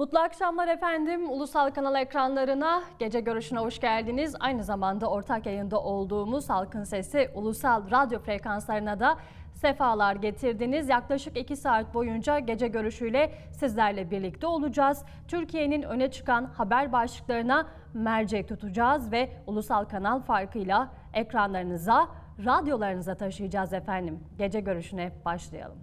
Mutlu akşamlar efendim. Ulusal Kanal ekranlarına, gece görüşüne hoş geldiniz. Aynı zamanda ortak yayında olduğumuz Halkın Sesi Ulusal Radyo frekanslarına da sefalar getirdiniz. Yaklaşık 2 saat boyunca gece görüşüyle sizlerle birlikte olacağız. Türkiye'nin öne çıkan haber başlıklarına mercek tutacağız ve ulusal kanal farkıyla ekranlarınıza, radyolarınıza taşıyacağız efendim. Gece görüşüne başlayalım.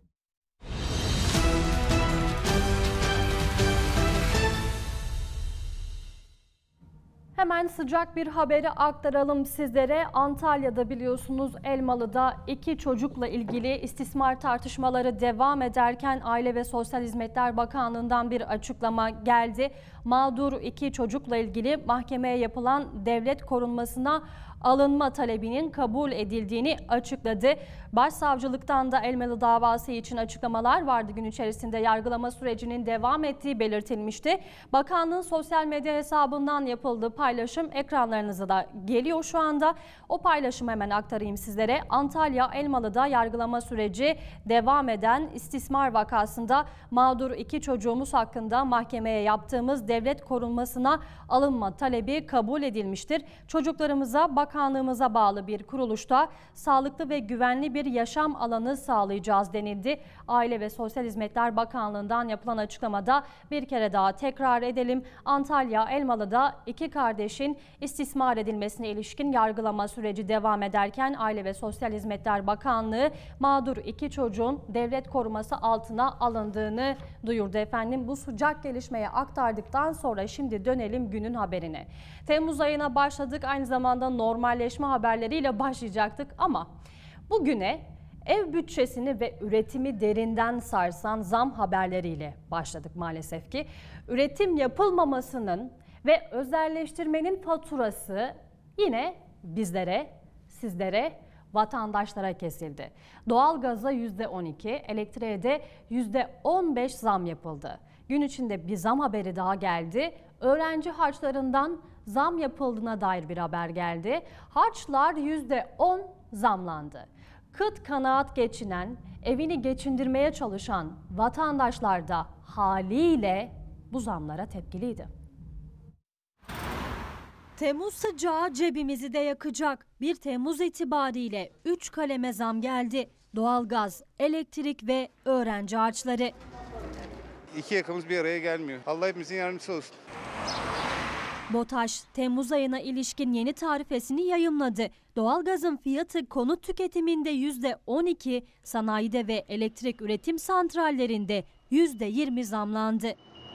Hemen sıcak bir haberi aktaralım sizlere. Antalya'da biliyorsunuz Elmalı'da 2 çocukla ilgili istismar tartışmaları devam ederken Aile ve Sosyal Hizmetler Bakanlığı'ndan bir açıklama geldi. Mağdur 2 çocukla ilgili mahkemeye yapılan devlet korunmasına alınma talebinin kabul edildiğini açıkladı. Başsavcılıktan da Elmalı davası için açıklamalar vardı. Gün içerisinde yargılama sürecinin devam ettiği belirtilmişti. Bakanlığın sosyal medya hesabından yapıldığı paylaşım ekranlarınıza da geliyor şu anda. O paylaşımı hemen aktarayım sizlere. Antalya Elmalı'da yargılama süreci devam eden istismar vakasında mağdur 2 çocuğumuz hakkında mahkemeye yaptığımız devlet korunmasına alınma talebi kabul edilmiştir. Çocuklarımıza bakanlığımıza bağlı bir kuruluşta sağlıklı ve güvenli bir yaşam alanı sağlayacağız denildi. Aile ve Sosyal Hizmetler Bakanlığı'ndan yapılan açıklamada bir kere daha tekrar edelim. Antalya Elmalı'da 2 kardeşin istismar edilmesine ilişkin yargılama süreci devam ederken Aile ve Sosyal Hizmetler Bakanlığı mağdur 2 çocuğun devlet koruması altına alındığını duyurdu efendim. Bu sıcak gelişmeye aktardıktan sonra şimdi dönelim günün haberine. Temmuz ayına başladık. Aynı zamanda normalleşme haberleriyle başlayacaktık ama bugüne ev bütçesini ve üretimi derinden sarsan zam haberleriyle başladık maalesef ki. Üretim yapılmamasının ve özelleştirmenin faturası yine bizlere, sizlere, vatandaşlara kesildi. Doğalgaza %12, elektriğe de %15 zam yapıldı. Gün içinde bir zam haberi daha geldi. Öğrenci harçlarından zam yapıldığına dair bir haber geldi. Harçlar %10 zamlandı. Kıt kanaat geçinen, evini geçindirmeye çalışan vatandaşlar da haliyle bu zamlara tepkiliydi. Temmuz sıcağı cebimizi de yakacak. 1 Temmuz itibariyle 3 kaleme zam geldi. Doğalgaz, elektrik ve öğrenci harçları. İki yakamız bir araya gelmiyor. Allah hepimizin yardımcısı olsun. BOTAŞ, Temmuz ayına ilişkin yeni tarifesini yayımladı. Doğalgazın fiyatı konut tüketiminde %12, sanayide ve elektrik üretim santrallerinde %20 zamlandı.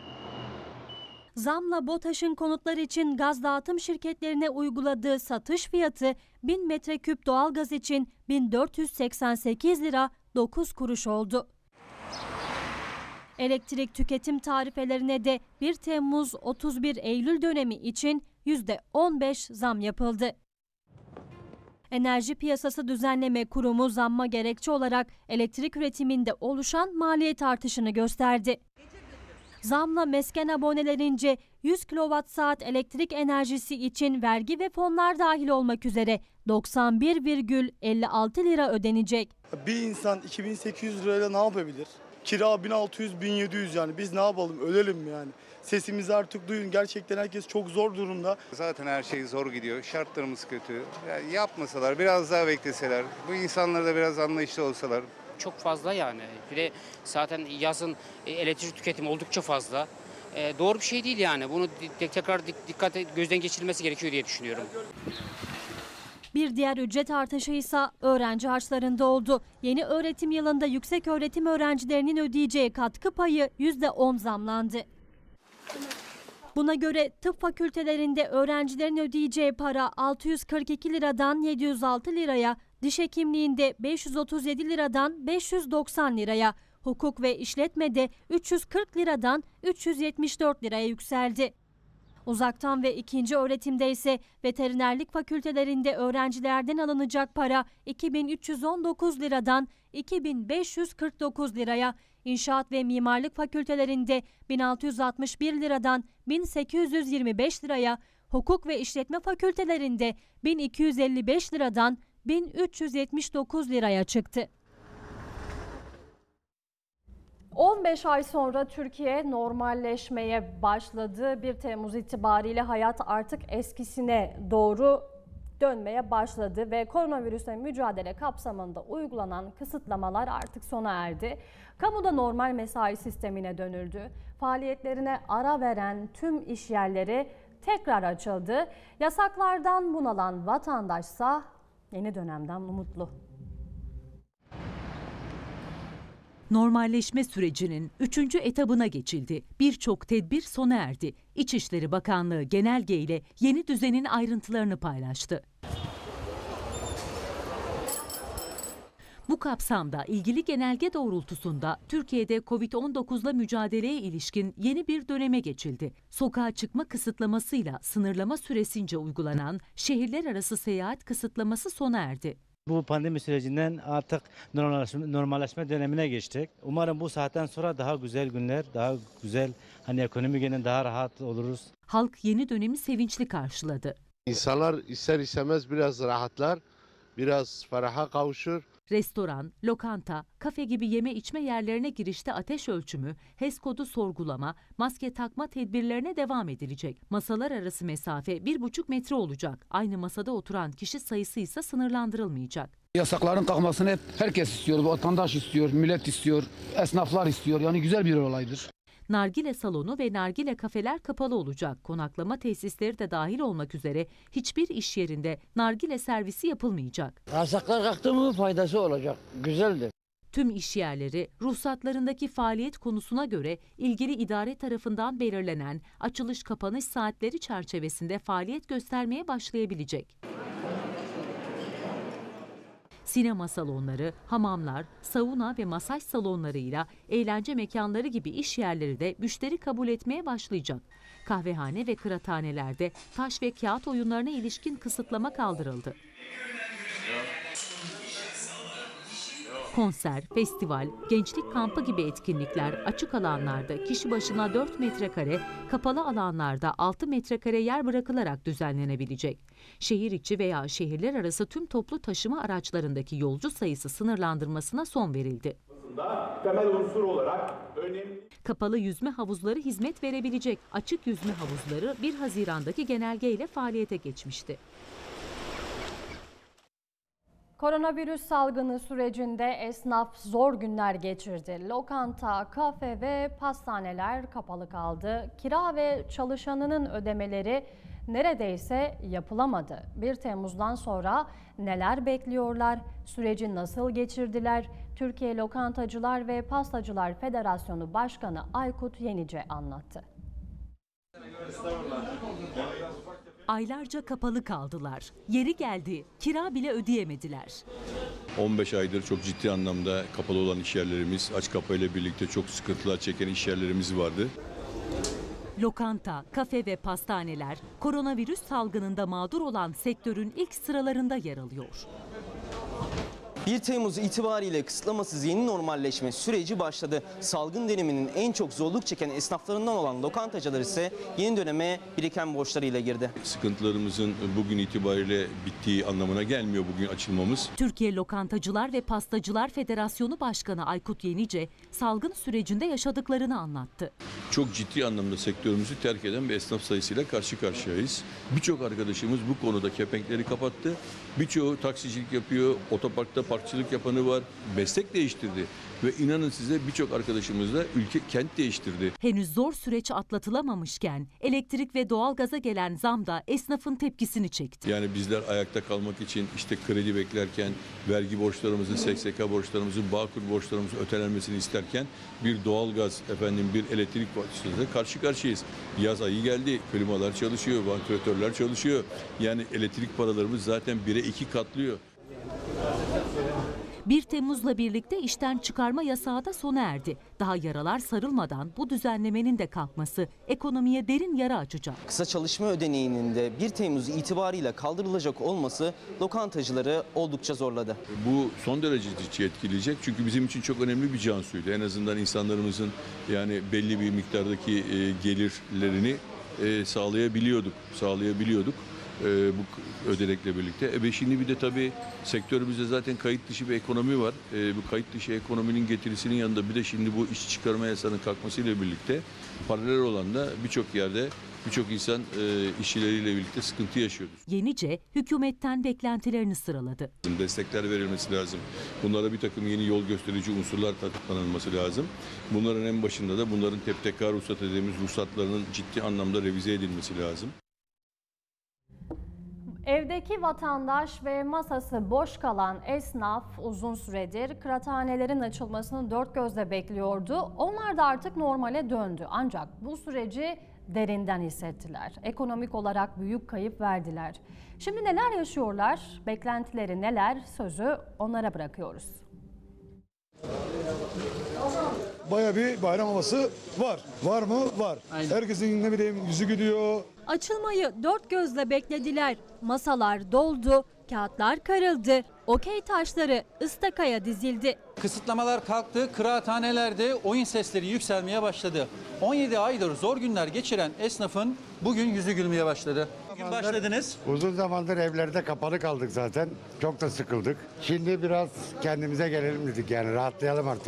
Zamla BOTAŞ'ın konutlar için gaz dağıtım şirketlerine uyguladığı satış fiyatı 1000 metreküp doğalgaz için 1488 lira 9 kuruş oldu. Elektrik tüketim tarifelerine de 1 Temmuz-31 Eylül dönemi için %15 zam yapıldı. Enerji Piyasası Düzenleme Kurumu zamma gerekçe olarak elektrik üretiminde oluşan maliyet artışını gösterdi. Zamla mesken abonelerince 100 kWh elektrik enerjisi için vergi ve fonlar dahil olmak üzere 91,56 lira ödenecek. Bir insan 2800 lirayla ne yapabilir? Kira 1600-1700 yani biz ne yapalım, ölelim yani. Sesimizi artık duyun, gerçekten herkes çok zor durumda. Zaten her şey zor gidiyor, şartlarımız kötü. Yani yapmasalar, biraz daha bekleseler, bu insanlara da biraz anlayışlı olsalar. Çok fazla yani. Bir de zaten yazın elektrik tüketimi oldukça fazla. Doğru bir şey değil yani. Bunu tekrar dikkate gözden geçirilmesi gerekiyor diye düşünüyorum. Bir diğer ücret artışı ise öğrenci harçlarında oldu. Yeni öğretim yılında yükseköğretim öğrencilerinin ödeyeceği katkı payı %10 zamlandı. Buna göre tıp fakültelerinde öğrencilerin ödeyeceği para 642 liradan 706 liraya, diş hekimliğinde 537 liradan 590 liraya, hukuk ve işletmede 340 liradan 374 liraya yükseldi. Uzaktan ve ikinci öğretimde ise veterinerlik fakültelerinde öğrencilerden alınacak para 2319 liradan 2549 liraya, İnşaat ve mimarlık fakültelerinde 1661 liradan 1825 liraya, hukuk ve işletme fakültelerinde 1255 liradan 1379 liraya çıktı. 15 ay sonra Türkiye normalleşmeye başladı. 1 Temmuz itibariyle hayat artık eskisine doğru dönmeye başladı ve koronavirüsle mücadele kapsamında uygulanan kısıtlamalar artık sona erdi. Kamuda normal mesai sistemine dönüldü. Faaliyetlerine ara veren tüm iş yerleri tekrar açıldı. Yasaklardan bunalan vatandaşsa yeni dönemden umutlu. Normalleşme sürecinin 3. etabına geçildi. Birçok tedbir sona erdi. İçişleri Bakanlığı genelge ile yeni düzenin ayrıntılarını paylaştı. Bu kapsamda ilgili genelge doğrultusunda Türkiye'de Covid-19'la mücadeleye ilişkin yeni bir döneme geçildi. Sokağa çıkma kısıtlamasıyla sınırlama süresince uygulanan şehirler arası seyahat kısıtlaması sona erdi. Bu pandemi sürecinden artık normalleşme dönemine geçtik. Umarım bu saatten sonra daha güzel günler, daha güzel ekonomi gene daha rahat oluruz. Halk yeni dönemi sevinçli karşıladı. İnsanlar ister istemez biraz rahatlar, biraz feraha kavuşur. Restoran, lokanta, kafe gibi yeme içme yerlerine girişte ateş ölçümü, HES kodu sorgulama, maske takma tedbirlerine devam edilecek. Masalar arası mesafe 1,5 metre olacak. Aynı masada oturan kişi sayısı ise sınırlandırılmayacak. Yasakların kalkmasını hep herkes istiyor. Vatandaş istiyor, millet istiyor, esnaflar istiyor. Yani güzel bir olaydır. Nargile salonu ve nargile kafeler kapalı olacak. Konaklama tesisleri de dahil olmak üzere hiçbir iş yerinde nargile servisi yapılmayacak. Yasaklar kalktı mı faydası olacak. Güzeldir. Tüm iş yerleri ruhsatlarındaki faaliyet konusuna göre ilgili idare tarafından belirlenen açılış kapanış saatleri çerçevesinde faaliyet göstermeye başlayabilecek. Sinema salonları, hamamlar, sauna ve masaj salonlarıyla eğlence mekanları gibi iş yerleri de müşteri kabul etmeye başlayacak. Kahvehane ve kıraathanelerde taş ve kağıt oyunlarına ilişkin kısıtlama kaldırıldı. Konser, festival, gençlik kampı gibi etkinlikler açık alanlarda kişi başına 4 metrekare, kapalı alanlarda 6 metrekare yer bırakılarak düzenlenebilecek. Şehir içi veya şehirler arası tüm toplu taşıma araçlarındaki yolcu sayısı sınırlandırmasına son verildi. Temel unsur olarak önemli. Kapalı yüzme havuzları hizmet verebilecek. Açık yüzme havuzları 1 Haziran'daki genelgeyle faaliyete geçmişti. Koronavirüs salgını sürecinde esnaf zor günler geçirdi. Lokanta, kafe ve pastaneler kapalı kaldı. Kira ve çalışanının ödemeleri neredeyse yapılamadı. 1 Temmuz'dan sonra neler bekliyorlar? Süreci nasıl geçirdiler? Türkiye Lokantacılar ve Pastacılar Federasyonu Başkanı Aykut Yenice anlattı. Aylarca kapalı kaldılar. Yeri geldi, kira bile ödeyemediler. 15 aydır çok ciddi anlamda kapalı olan iş yerlerimiz, aç kapayla birlikte çok sıkıntılar çeken iş yerlerimiz vardı. Lokanta, kafe ve pastaneler koronavirüs salgınında mağdur olan sektörün ilk sıralarında yer alıyor. 1 Temmuz itibariyle kısıtlamasız yeni normalleşme süreci başladı. Salgın döneminin en çok zorluk çeken esnaflarından olan lokantacılar ise yeni döneme biriken borçlarıyla girdi. Sıkıntılarımızın bugün itibariyle bittiği anlamına gelmiyor bugün açılmamız. Türkiye Lokantacılar ve Pastacılar Federasyonu Başkanı Aykut Yenice salgın sürecinde yaşadıklarını anlattı. Çok ciddi anlamda sektörümüzü terk eden bir esnaf sayısıyla karşı karşıyayız. Birçok arkadaşımız bu konuda kepenkleri kapattı. Birçoğu taksicilik yapıyor, otoparkta parkçılık yapanı var, meslek değiştirdi. Ve inanın size birçok arkadaşımız da kent değiştirdi. Henüz zor süreç atlatılamamışken elektrik ve doğalgaza gelen zam da esnafın tepkisini çekti. Yani bizler ayakta kalmak için işte kredi beklerken, vergi borçlarımızın, SSK borçlarımızın, Bağkur borçlarımızın ötelenmesini isterken bir doğalgaz, bir elektrik borçlarıyla karşı karşıyayız. Yaz ayı geldi, klimalar çalışıyor, vantilatörler çalışıyor. Yani elektrik paralarımız zaten 1'e 2 katlıyor. 1 Temmuz'la birlikte işten çıkarma yasağı da sona erdi. Daha yaralar sarılmadan bu düzenlemenin de kalkması ekonomiye derin yara açacak. Kısa çalışma ödeneğinin de 1 Temmuz itibariyle kaldırılacak olması lokantacıları oldukça zorladı. Bu son derece etkileyecek çünkü bizim için çok önemli bir can suyuydu. En azından insanlarımızın yani belli bir miktardaki gelirlerini sağlayabiliyorduk. bu ödenekle birlikte. Ve şimdi bir de tabii sektörümüzde zaten kayıt dışı bir ekonomi var. Bu kayıt dışı ekonominin getirisinin yanında bir de şimdi bu iş çıkarma yasasının kalkmasıyla birlikte paralel olan da birçok yerde birçok insan işçileriyle birlikte sıkıntı yaşıyordur. Yenice hükümetten beklentilerini sıraladı. Destekler verilmesi lazım. Bunlara bir takım yeni yol gösterici unsurlar tanımlanması lazım. Bunların en başında da bunların TEPTK ruhsat dediğimiz ruhsatlarının ciddi anlamda revize edilmesi lazım. Evdeki vatandaş ve masası boş kalan esnaf uzun süredir kıraathanelerin açılmasını dört gözle bekliyordu. Onlar da artık normale döndü. Ancak bu süreci derinden hissettiler. Ekonomik olarak büyük kayıp verdiler. Şimdi neler yaşıyorlar? Beklentileri neler? Sözü onlara bırakıyoruz. Baya bir bayram havası var. Var mı? Var. Aynen. Herkesin ne bileyim yüzü gülüyor. Açılmayı dört gözle beklediler. Masalar doldu, kağıtlar karıldı, okey taşları ıstakaya dizildi. Kısıtlamalar kalktı, kıraathanelerde oyun sesleri yükselmeye başladı. 17 aydır zor günler geçiren esnafın bugün yüzü gülmeye başladı. Bugün başladınız. Uzun zamandır evlerde kapalı kaldık zaten. Çok da sıkıldık. Şimdi biraz kendimize gelelim dedik, yani rahatlayalım artık.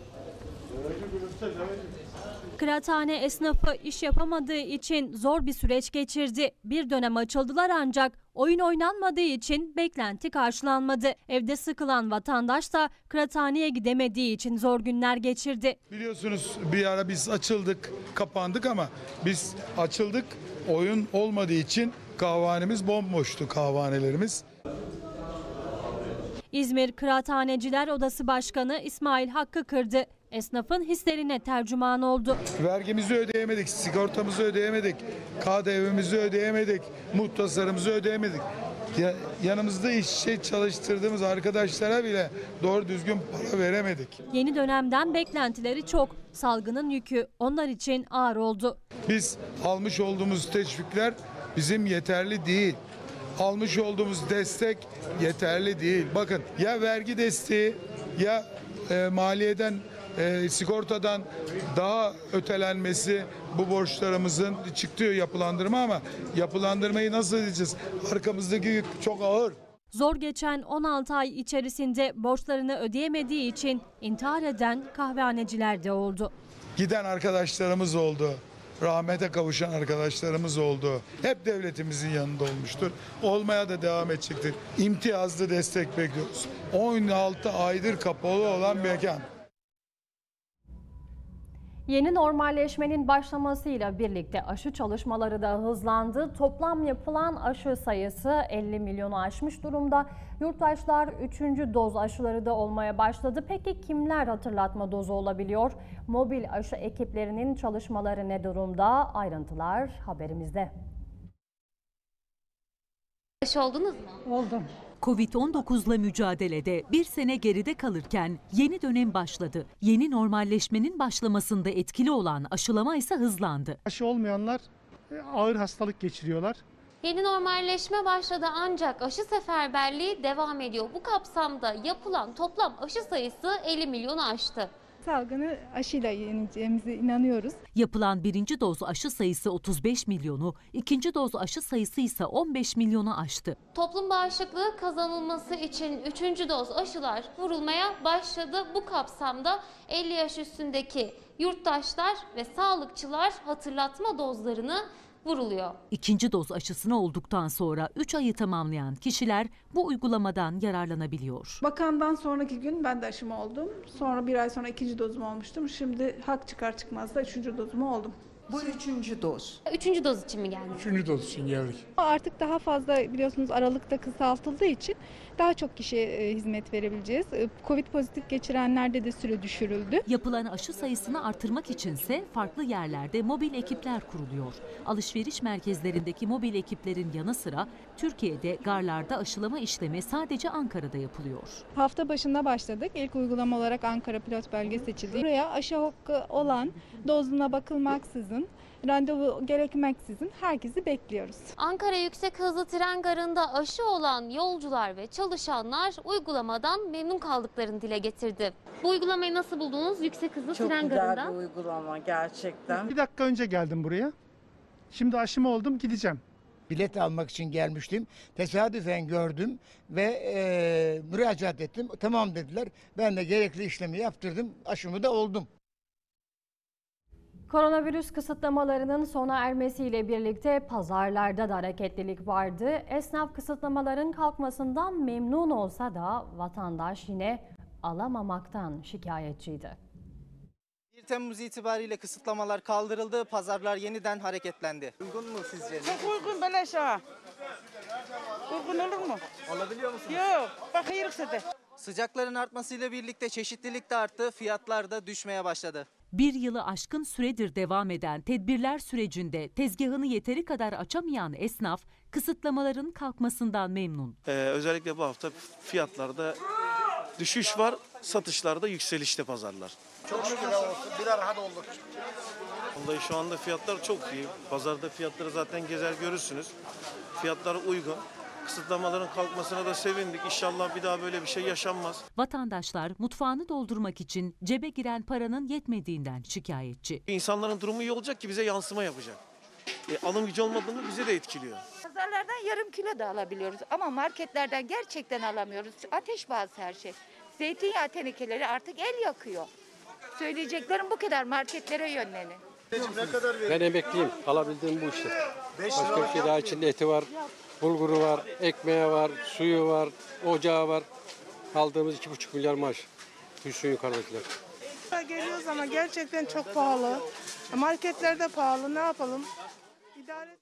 Kıraathane esnafı iş yapamadığı için zor bir süreç geçirdi. Bir dönem açıldılar ancak oyun oynanmadığı için beklenti karşılanmadı. Evde sıkılan vatandaş da kıraathaneye gidemediği için zor günler geçirdi. Biliyorsunuz bir ara biz açıldık, kapandık ama biz açıldık, oyun olmadığı için kahvehanemiz bomboştu, kahvehanelerimiz. İzmir Kıraathaneciler Odası Başkanı İsmail Hakkı Kırdı. Esnafın hislerine tercüman oldu. Vergimizi ödeyemedik, sigortamızı ödeyemedik, KDV'mizi ödeyemedik, muhtasarımızı ödeyemedik. Yanımızda işçi çalıştırdığımız arkadaşlara bile doğru düzgün para veremedik. Yeni dönemden beklentileri çok. Salgının yükü onlar için ağır oldu. Biz almış olduğumuz teşvikler bizim yeterli değil. Almış olduğumuz destek yeterli değil. Bakın ya vergi desteği ya maliyeden sigortadan daha ötelenmesi bu borçlarımızın çıktığı yapılandırma ama yapılandırmayı nasıl edeceğiz? Arkamızdaki yük çok ağır. Zor geçen 16 ay içerisinde borçlarını ödeyemediği için intihar eden kahvehaneciler de oldu. Giden arkadaşlarımız oldu. Rahmete kavuşan arkadaşlarımız oldu. Hep devletimizin yanında olmuştur. Olmaya da devam edecektir. İmtiyazlı destek bekliyoruz. 16 aydır kapalı olan mekan. Yeni normalleşmenin başlamasıyla birlikte aşı çalışmaları da hızlandı. Toplam yapılan aşı sayısı 50 milyonu aşmış durumda. Yurttaşlar 3. doz aşıları da olmaya başladı. Peki kimler hatırlatma dozu olabiliyor? Mobil aşı ekiplerinin çalışmaları ne durumda? Ayrıntılar haberimizde. Aşı oldunuz mu? Oldum. Covid-19'la mücadelede bir sene geride kalırken yeni dönem başladı. Yeni normalleşmenin başlamasında etkili olan aşılama ise hızlandı. Aşı olmayanlar ağır hastalık geçiriyorlar. Yeni normalleşme başladı ancak aşı seferberliği devam ediyor. Bu kapsamda yapılan toplam aşı sayısı 50 milyonu aştı. Salgını aşıyla yeneceğimize inanıyoruz. Yapılan birinci doz aşı sayısı 35 milyonu, ikinci doz aşı sayısı ise 15 milyonu aştı. Toplum bağışıklığı kazanılması için 3. doz aşılar vurulmaya başladı. Bu kapsamda 50 yaş üstündeki yurttaşlar ve sağlıkçılar hatırlatma dozlarını vuruluyor. İkinci doz aşısını olduktan sonra 3 ayı tamamlayan kişiler bu uygulamadan yararlanabiliyor. Bakandan sonraki gün ben de aşımı oldum. Sonra bir ay sonra ikinci dozumu olmuştum. Şimdi hak çıkar çıkmaz da 3. dozumu oldum. Bu 3. doz. 3. doz için mi geldiniz? 3. doz için geldik. Artık daha fazla biliyorsunuz aralıkta kısaltıldığı için daha çok kişiye hizmet verebileceğiz. Covid pozitif geçirenlerde de süre düşürüldü. Yapılan aşı sayısını artırmak içinse farklı yerlerde mobil ekipler kuruluyor. Alışveriş merkezlerindeki mobil ekiplerin yanı sıra Türkiye'de garlarda aşılama işlemi sadece Ankara'da yapılıyor. Hafta başında başladık. İlk uygulama olarak Ankara pilot bölge seçildi. Buraya aşı hakkı olan dozuna bakılmaksızın, randevu gerekmeksizin herkesi bekliyoruz. Ankara Yüksek Hızlı Tren Garı'nda aşı olan yolcular ve çalışanlar uygulamadan memnun kaldıklarını dile getirdi. Bu uygulamayı nasıl buldunuz Yüksek Hızlı Tren Garı'nda? Çok güzel bir uygulama gerçekten. Bir dakika önce geldim buraya. Şimdi aşımı oldum, gideceğim. bilet almak için gelmiştim. Tesadüfen gördüm ve müracaat ettim. Tamam dediler. Ben de gerekli işlemi yaptırdım. Aşımı da oldum. Koronavirüs kısıtlamalarının sona ermesiyle birlikte pazarlarda da hareketlilik vardı. Esnaf kısıtlamaların kalkmasından memnun olsa da vatandaş yine alamamaktan şikayetçiydi. 1 Temmuz itibariyle kısıtlamalar kaldırıldı, pazarlar yeniden hareketlendi. Uygun mu sizce? Çok uygun beleş ha. Uygun olur mu? Alabiliyor musunuz? Yok, bakıyoruz de. Sıcakların artmasıyla birlikte çeşitlilik de arttı, fiyatlar da düşmeye başladı. Bir yılı aşkın süredir devam eden tedbirler sürecinde tezgahını yeteri kadar açamayan esnaf kısıtlamaların kalkmasından memnun. Özellikle bu hafta fiyatlarda düşüş var, satışlarda yükselişte pazarlar. Çok şükür olsun. Bir rahat olduk. Vallahi şu anda fiyatlar çok iyi. Pazarda fiyatları zaten gezer görürsünüz. Fiyatlar uygun. Kısıtlamaların kalkmasına da sevindik. İnşallah bir daha böyle bir şey yaşanmaz. Vatandaşlar mutfağını doldurmak için cebe giren paranın yetmediğinden şikayetçi. İnsanların durumu iyi olacak ki bize yansıma yapacak. Alım gücü olmadığını bize de etkiliyor. Pazarlardan yarım kilo da alabiliyoruz ama marketlerden gerçekten alamıyoruz. Ateş pahası her şey. Zeytinyağı tenekeleri artık el yakıyor. Söyleyeceklerim bu kadar, marketlere yönlenin. Ben emekliyim. Alabildiğim bu işte. Başka bir şey daha, içinde eti var, bulguru var, ekmeği var, suyu var, ocağı var. Aldığımız 2,5 milyar maaş. Düşsün yukarıdakiler. Geliyoruz ama gerçekten çok pahalı. Marketlerde pahalı, ne yapalım? İdare.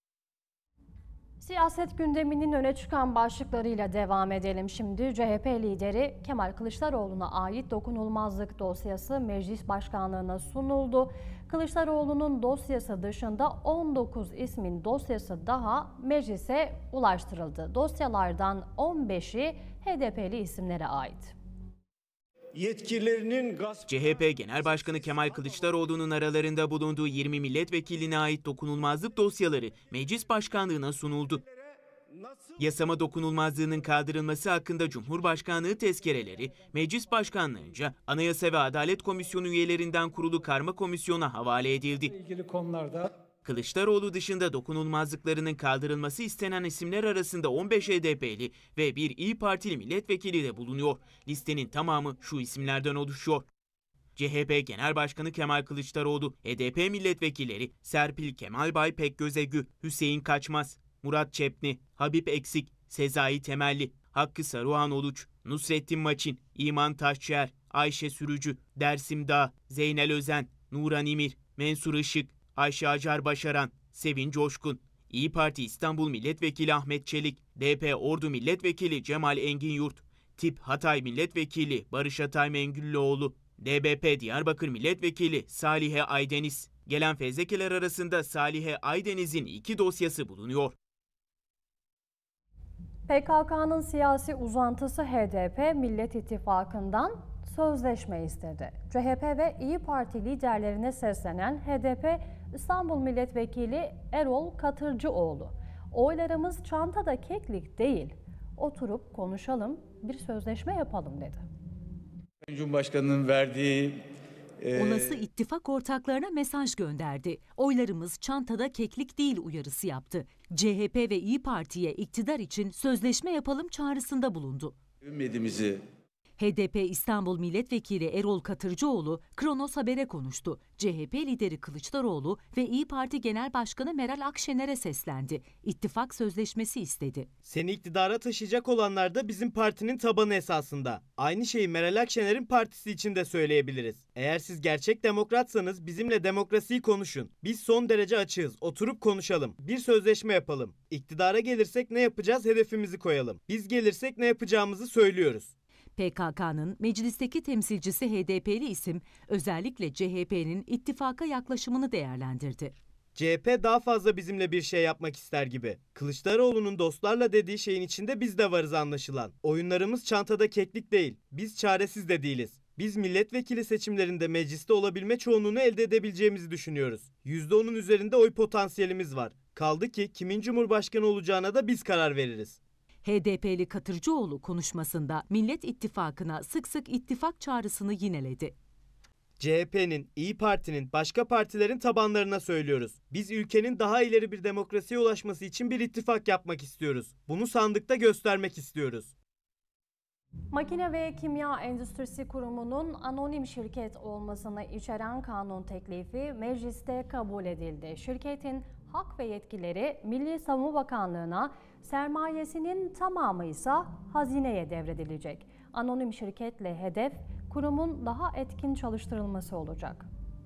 Siyaset gündeminin öne çıkan başlıklarıyla devam edelim şimdi. CHP lideri Kemal Kılıçdaroğlu'na ait dokunulmazlık dosyası meclis başkanlığına sunuldu. Kılıçdaroğlu'nun dosyası dışında 19 ismin dosyası daha meclise ulaştırıldı. Dosyalardan 15'i HDP'li isimlere ait. Yetkililerinin CHP Genel Başkanı Kemal Kılıçdaroğlu'nun aralarında bulunduğu 20 milletvekiline ait dokunulmazlık dosyaları meclis başkanlığına sunuldu. Yasama dokunulmazlığının kaldırılması hakkında Cumhurbaşkanlığı tezkereleri meclis başkanlığınca Anayasa ve Adalet Komisyonu üyelerinden kurulu karma komisyona havale edildi. İlgili konularda Kılıçdaroğlu dışında dokunulmazlıklarının kaldırılması istenen isimler arasında 15 HDP'li ve bir İYİ Partili milletvekili de bulunuyor. Listenin tamamı şu isimlerden oluşuyor. CHP Genel Başkanı Kemal Kılıçdaroğlu, HDP milletvekilleri Serpil Kemalbay Pekgözegü, Hüseyin Kaçmaz, Murat Çepni, Habib Eksik, Sezai Temelli, Hakkı Saruhan Oluç, Nusrettin Maçin, İman Taşçıer, Ayşe Sürücü, Dersim Dağ, Zeynel Özen, Nuran İmir, Mensur Işık, Ayşe Acar Başaran, Sevin Coşkun, İYİ Parti İstanbul Milletvekili Ahmet Çelik, DP Ordu Milletvekili Cemal Engin Yurt, TİP Hatay Milletvekili Barış Atay Mengüllüoğlu, DBP Diyarbakır Milletvekili Salihe Aydeniz. Gelen fezlekeler arasında Salihe Aydeniz'in 2 dosyası bulunuyor. PKK'nın siyasi uzantısı HDP, Millet İttifakı'ndan sözleşme istedi. CHP ve İYİ Parti liderlerine seslenen HDP İstanbul Milletvekili Erol Katırcıoğlu, "Oylarımız çantada keklik değil, oturup konuşalım, bir sözleşme yapalım" dedi. Cumhurbaşkanı'nın verdiği Olası ittifak ortaklarına mesaj gönderdi. Oylarımız çantada keklik değil uyarısı yaptı. CHP ve İYİ Parti'ye iktidar için sözleşme yapalım çağrısında bulundu. ümidimizi HDP İstanbul Milletvekili Erol Katırcıoğlu Kronos Haber'e konuştu. CHP lideri Kılıçdaroğlu ve İYİ Parti Genel Başkanı Meral Akşener'e seslendi. İttifak sözleşmesi istedi. Seni iktidara taşıyacak olanlar da bizim partinin tabanı esasında. Aynı şeyi Meral Akşener'in partisi için de söyleyebiliriz. Eğer siz gerçek demokratsanız bizimle demokrasiyi konuşun. Biz son derece açığız. Oturup konuşalım. Bir sözleşme yapalım. İktidara gelirsek ne yapacağız hedefimizi koyalım. Biz gelirsek ne yapacağımızı söylüyoruz. PKK'nın meclisteki temsilcisi HDP'li isim özellikle CHP'nin ittifaka yaklaşımını değerlendirdi. CHP daha fazla bizimle bir şey yapmak ister gibi. Kılıçdaroğlu'nun dostlarla dediği şeyin içinde biz de varız anlaşılan. Oyunlarımız çantada keklik değil. Biz çaresiz de değiliz. Biz milletvekili seçimlerinde mecliste olabilme çoğunluğunu elde edebileceğimizi düşünüyoruz. %10'un üzerinde oy potansiyelimiz var. Kaldı ki kimin cumhurbaşkanı olacağına da biz karar veririz. HDP'li Katırcıoğlu konuşmasında Millet İttifakı'na sık sık ittifak çağrısını yineledi. CHP'nin, İyi Parti'nin, başka partilerin tabanlarına söylüyoruz. Biz ülkenin daha ileri bir demokrasiye ulaşması için bir ittifak yapmak istiyoruz. Bunu sandıkta göstermek istiyoruz. Makine ve Kimya Endüstrisi Kurumu'nun anonim şirket olmasını içeren kanun teklifi mecliste kabul edildi. Şirketin hak ve yetkileri Milli Savunma Bakanlığı'na, sermayesinin tamamı ise hazineye devredilecek. Anonim şirketle hedef kurumun daha etkin çalıştırılması olacak.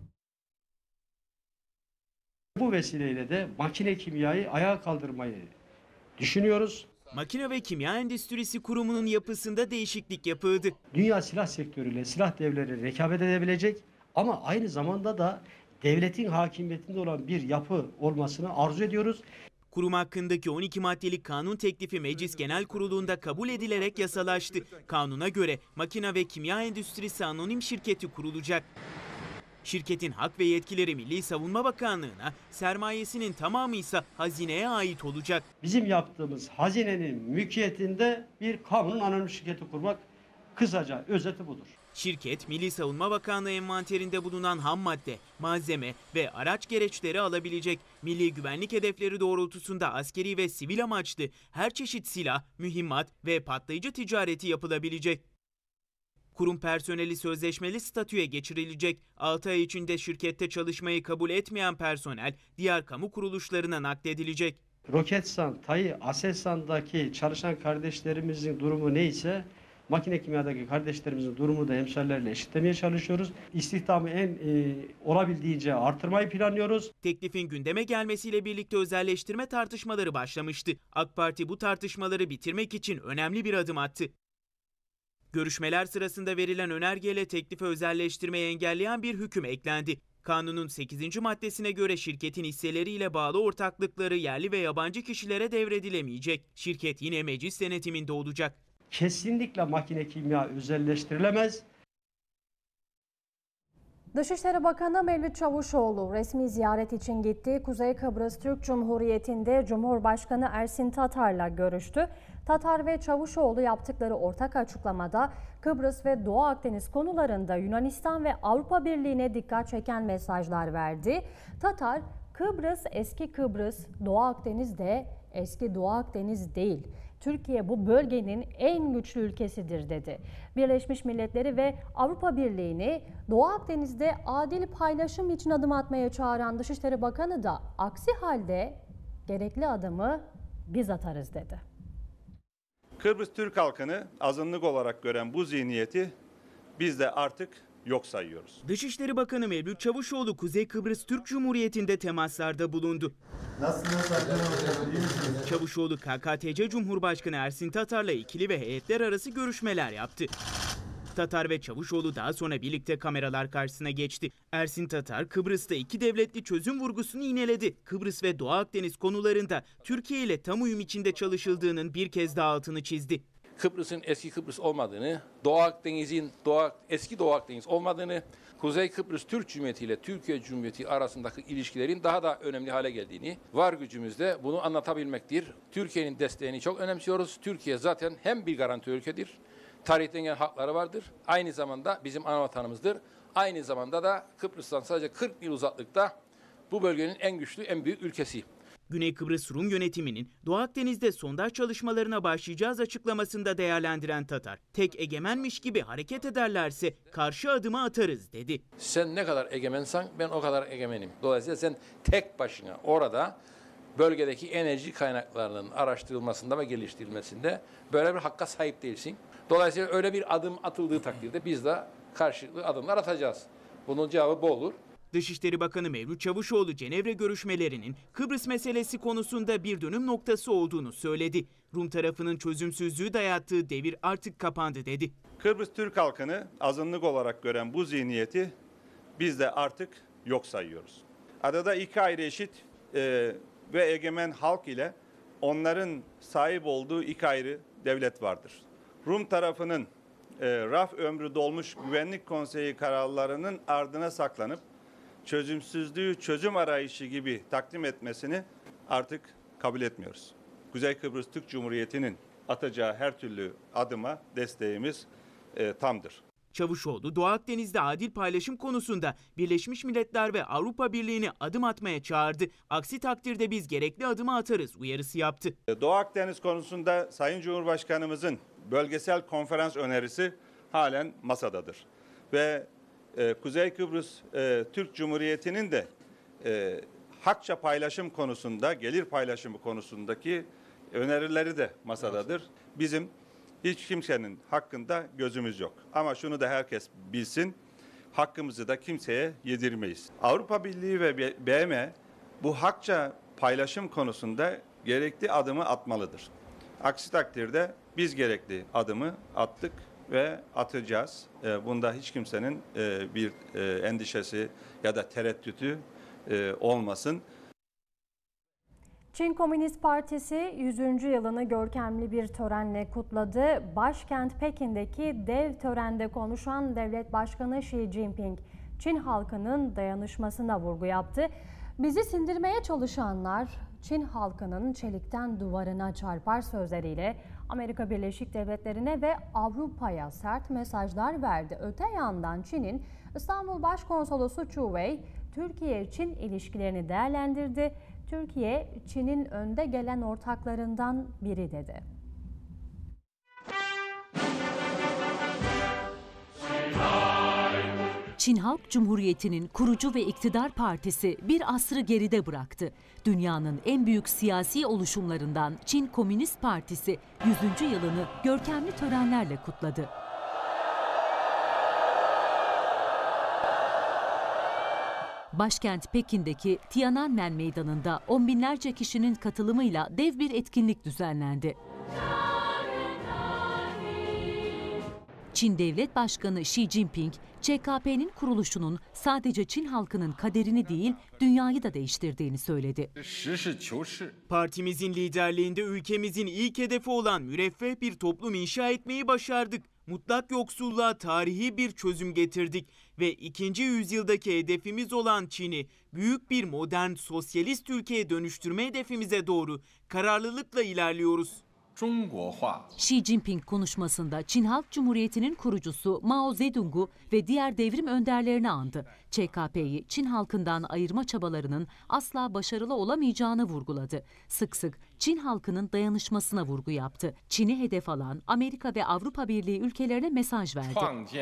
Bu vesileyle de makine kimyayı ayağa kaldırmayı düşünüyoruz. Makine ve Kimya Endüstrisi Kurumu'nun yapısında değişiklik yapıldı. Dünya silah sektörüyle silah devleri rekabet edebilecek ama aynı zamanda da devletin hakimiyetinde olan bir yapı olmasını arzu ediyoruz. Kurum hakkındaki 12 maddelik kanun teklifi Meclis Genel Kurulu'nda kabul edilerek yasalaştı. Kanuna göre Makine ve Kimya Endüstrisi Anonim Şirketi kurulacak. Şirketin hak ve yetkileri Milli Savunma Bakanlığı'na, sermayesinin tamamı ise hazineye ait olacak. Bizim yaptığımız hazinenin mülkiyetinde bir kamunun anonim şirketi kurmak, kısaca özeti budur. Şirket, Milli Savunma Bakanlığı envanterinde bulunan ham madde, malzeme ve araç gereçleri alabilecek. Milli güvenlik hedefleri doğrultusunda askeri ve sivil amaçlı her çeşit silah, mühimmat ve patlayıcı ticareti yapılabilecek. Kurum personeli sözleşmeli statüye geçirilecek. 6 ay içinde şirkette çalışmayı kabul etmeyen personel diğer kamu kuruluşlarına nakledilecek. Roketsan, TAİ, Aselsan'daki çalışan kardeşlerimizin durumu neyse makine kimyadaki kardeşlerimizin durumu da hemşerilerle eşitlemeye çalışıyoruz. İstihdamı olabildiğince artırmayı planlıyoruz. Teklifin gündeme gelmesiyle birlikte özelleştirme tartışmaları başlamıştı. AK Parti bu tartışmaları bitirmek için önemli bir adım attı. Görüşmeler sırasında verilen önergeyle teklifi özelleştirmeyi engelleyen bir hüküm eklendi. Kanunun 8. maddesine göre şirketin hisseleriyle bağlı ortaklıkları yerli ve yabancı kişilere devredilemeyecek. Şirket yine meclis denetiminde olacak. Kesinlikle makine kimya özelleştirilemez. Dışişleri Bakanı Mevlüt Çavuşoğlu resmi ziyaret için gitti. Kuzey Kıbrıs Türk Cumhuriyeti'nde Cumhurbaşkanı Ersin Tatar'la görüştü. Tatar ve Çavuşoğlu yaptıkları ortak açıklamada Kıbrıs ve Doğu Akdeniz konularında Yunanistan ve Avrupa Birliği'ne dikkat çeken mesajlar verdi. Tatar, Kıbrıs eski Kıbrıs, Doğu Akdeniz de eski Doğu Akdeniz değil. Türkiye bu bölgenin en güçlü ülkesidir dedi. Birleşmiş Milletleri ve Avrupa Birliği'ni Doğu Akdeniz'de adil paylaşım için adım atmaya çağıran Dışişleri Bakanı da aksi halde gerekli adımı biz atarız dedi. Kıbrıs Türk halkını azınlık olarak gören bu zihniyeti biz de artık yok sayıyoruz. Dışişleri Bakanı Mevlüt Çavuşoğlu Kuzey Kıbrıs Türk Cumhuriyeti'nde temaslarda bulundu. Nasılsınız? Çavuşoğlu KKTC Cumhurbaşkanı Ersin Tatar'la ikili ve heyetler arası görüşmeler yaptı. Tatar ve Çavuşoğlu daha sonra birlikte kameralar karşısına geçti. Ersin Tatar, Kıbrıs'ta iki devletli çözüm vurgusunu yineledi. Kıbrıs ve Doğu Akdeniz konularında Türkiye ile tam uyum içinde çalışıldığının bir kez daha altını çizdi. Kıbrıs'ın eski Kıbrıs olmadığını, Doğu Akdeniz'in eski Doğu Akdeniz olmadığını, Kuzey Kıbrıs Türk Cumhuriyeti ile Türkiye Cumhuriyeti arasındaki ilişkilerin daha da önemli hale geldiğini, var gücümüzde bunu anlatabilmektir. Türkiye'nin desteğini çok önemsiyoruz. Türkiye zaten hem bir garanti ülkedir, tarihten gelen hakları vardır, aynı zamanda bizim ana vatanımızdır. Aynı zamanda da Kıbrıs'tan sadece 40 mil uzaklıkta bu bölgenin en güçlü, en büyük ülkesi. Güney Kıbrıs Rum yönetiminin Doğu Akdeniz'de sondaj çalışmalarına başlayacağız açıklamasında değerlendiren Tatar, tek egemenmiş gibi hareket ederlerse karşı adımı atarız dedi. Sen ne kadar egemensen ben o kadar egemenim. Dolayısıyla sen tek başına orada bölgedeki enerji kaynaklarının araştırılmasında ve geliştirilmesinde böyle bir hakka sahip değilsin. Dolayısıyla öyle bir adım atıldığı takdirde biz de karşılıklı adımlar atacağız. Bunun cevabı bu olur. Dışişleri Bakanı Mevlüt Çavuşoğlu Cenevre görüşmelerinin Kıbrıs meselesi konusunda bir dönüm noktası olduğunu söyledi. Rum tarafının çözümsüzlüğü dayattığı devir artık kapandı dedi. Kıbrıs Türk halkını azınlık olarak gören bu zihniyeti biz de artık yok sayıyoruz. Adada iki ayrı eşit ve egemen halk ile onların sahip olduğu iki ayrı devlet vardır. Rum tarafının raf ömrü dolmuş Güvenlik Konseyi kararlarının ardına saklanıp çözümsüzlüğü çözüm arayışı gibi takdim etmesini artık kabul etmiyoruz. Kuzey Kıbrıs Türk Cumhuriyeti'nin atacağı her türlü adıma desteğimiz tamdır. Çavuşoğlu, Doğu Akdeniz'de adil paylaşım konusunda Birleşmiş Milletler ve Avrupa Birliği'ni adım atmaya çağırdı. Aksi takdirde biz gerekli adımı atarız uyarısı yaptı. Doğu Akdeniz konusunda Sayın Cumhurbaşkanımızın bölgesel konferans önerisi halen masadadır. Ve Kuzey Kıbrıs Türk Cumhuriyeti'nin de hakça paylaşım konusunda, gelir paylaşımı konusundaki önerileri de masadadır. Bizim hiç kimsenin hakkında gözümüz yok. Ama şunu da herkes bilsin, hakkımızı da kimseye yedirmeyiz. Avrupa Birliği ve BM bu hakça paylaşım konusunda gerekli adımı atmalıdır. Aksi takdirde biz gerekli adımı attık ve atacağız. Bunda hiç kimsenin bir endişesi ya da tereddütü olmasın. Çin Komünist Partisi 100. yılını görkemli bir törenle kutladı. Başkent Pekin'deki dev törende konuşan Devlet Başkanı Xi Jinping, Çin halkının dayanışmasına vurgu yaptı. Bizi sindirmeye çalışanlar Çin halkının çelikten duvarına çarpar sözleriyle Amerika Birleşik Devletleri'ne ve Avrupa'ya sert mesajlar verdi. Öte yandan Çin'in İstanbul Başkonsolosu Chu Wei, Türkiye-Çin ilişkilerini değerlendirdi. Türkiye, Çin'in önde gelen ortaklarından biri dedi. Çin Halk Cumhuriyeti'nin kurucu ve iktidar partisi bir asrı geride bıraktı. Dünyanın en büyük siyasi oluşumlarından Çin Komünist Partisi 100. yılını görkemli törenlerle kutladı. Başkent Pekin'deki Tiananmen Meydanı'nda on binlerce kişinin katılımıyla dev bir etkinlik düzenlendi. Çin Devlet Başkanı Xi Jinping, ÇKP'nin kuruluşunun sadece Çin halkının kaderini değil, dünyayı da değiştirdiğini söyledi. Partimizin liderliğinde ülkemizin ilk hedefi olan müreffeh bir toplum inşa etmeyi başardık. Mutlak yoksulluğa tarihi bir çözüm getirdik ve 2. yüzyıldaki hedefimiz olan Çin'i büyük bir modern sosyalist ülkeye dönüştürme hedefimize doğru kararlılıkla ilerliyoruz. Xi Jinping konuşmasında Çin Halk Cumhuriyeti'nin kurucusu Mao Zedong'u ve diğer devrim önderlerini andı. ÇKP'yi Çin halkından ayırma çabalarının asla başarılı olamayacağını vurguladı. Sık sık Çin halkının dayanışmasına vurgu yaptı. Çin'i hedef alan Amerika ve Avrupa Birliği ülkelerine mesaj verdi.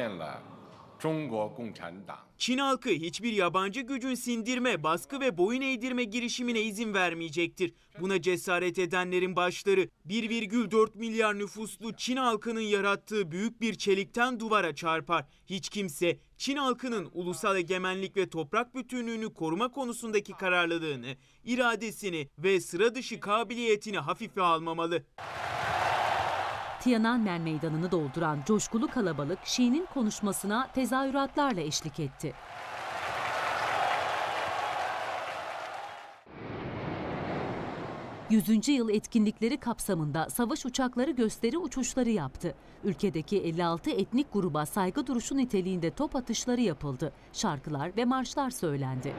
Çin halkı hiçbir yabancı gücün sindirme, baskı ve boyun eğdirme girişimine izin vermeyecektir. Buna cesaret edenlerin başları 1,4 milyar nüfuslu Çin halkının yarattığı büyük bir çelikten duvara çarpar. Hiç kimse Çin halkının ulusal egemenlik ve toprak bütünlüğünü koruma konusundaki kararlılığını, iradesini ve sıra dışı kabiliyetini hafife almamalı. Tiananmen Meydanı'nı dolduran coşkulu kalabalık Xi'nin konuşmasına tezahüratlarla eşlik etti. Yüzüncü yıl etkinlikleri kapsamında savaş uçakları gösteri uçuşları yaptı. Ülkedeki 56 etnik gruba saygı duruşu niteliğinde top atışları yapıldı. Şarkılar ve marşlar söylendi.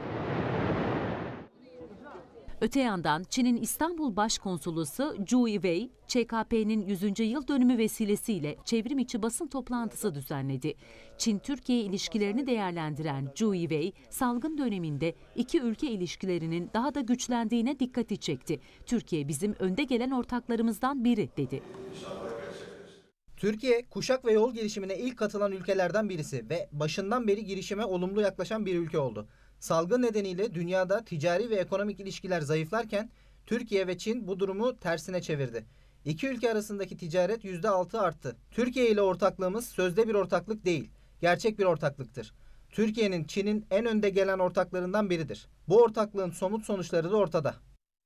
Öte yandan Çin'in İstanbul Başkonsolosu Zhu Yivei, ÇKP'nin 100. yıl dönümü vesilesiyle çevrim içi basın toplantısı düzenledi. Çin-Türkiye ilişkilerini değerlendiren Zhu Yivei, salgın döneminde iki ülke ilişkilerinin daha da güçlendiğine dikkati çekti. Türkiye bizim önde gelen ortaklarımızdan biri dedi. Türkiye, kuşak ve yol girişimine ilk katılan ülkelerden birisi ve başından beri girişime olumlu yaklaşan bir ülke oldu. Salgın nedeniyle dünyada ticari ve ekonomik ilişkiler zayıflarken Türkiye ve Çin bu durumu tersine çevirdi. İki ülke arasındaki ticaret %6 arttı. Türkiye ile ortaklığımız sözde bir ortaklık değil, gerçek bir ortaklıktır. Türkiye'nin Çin'in en önde gelen ortaklarından biridir. Bu ortaklığın somut sonuçları da ortada.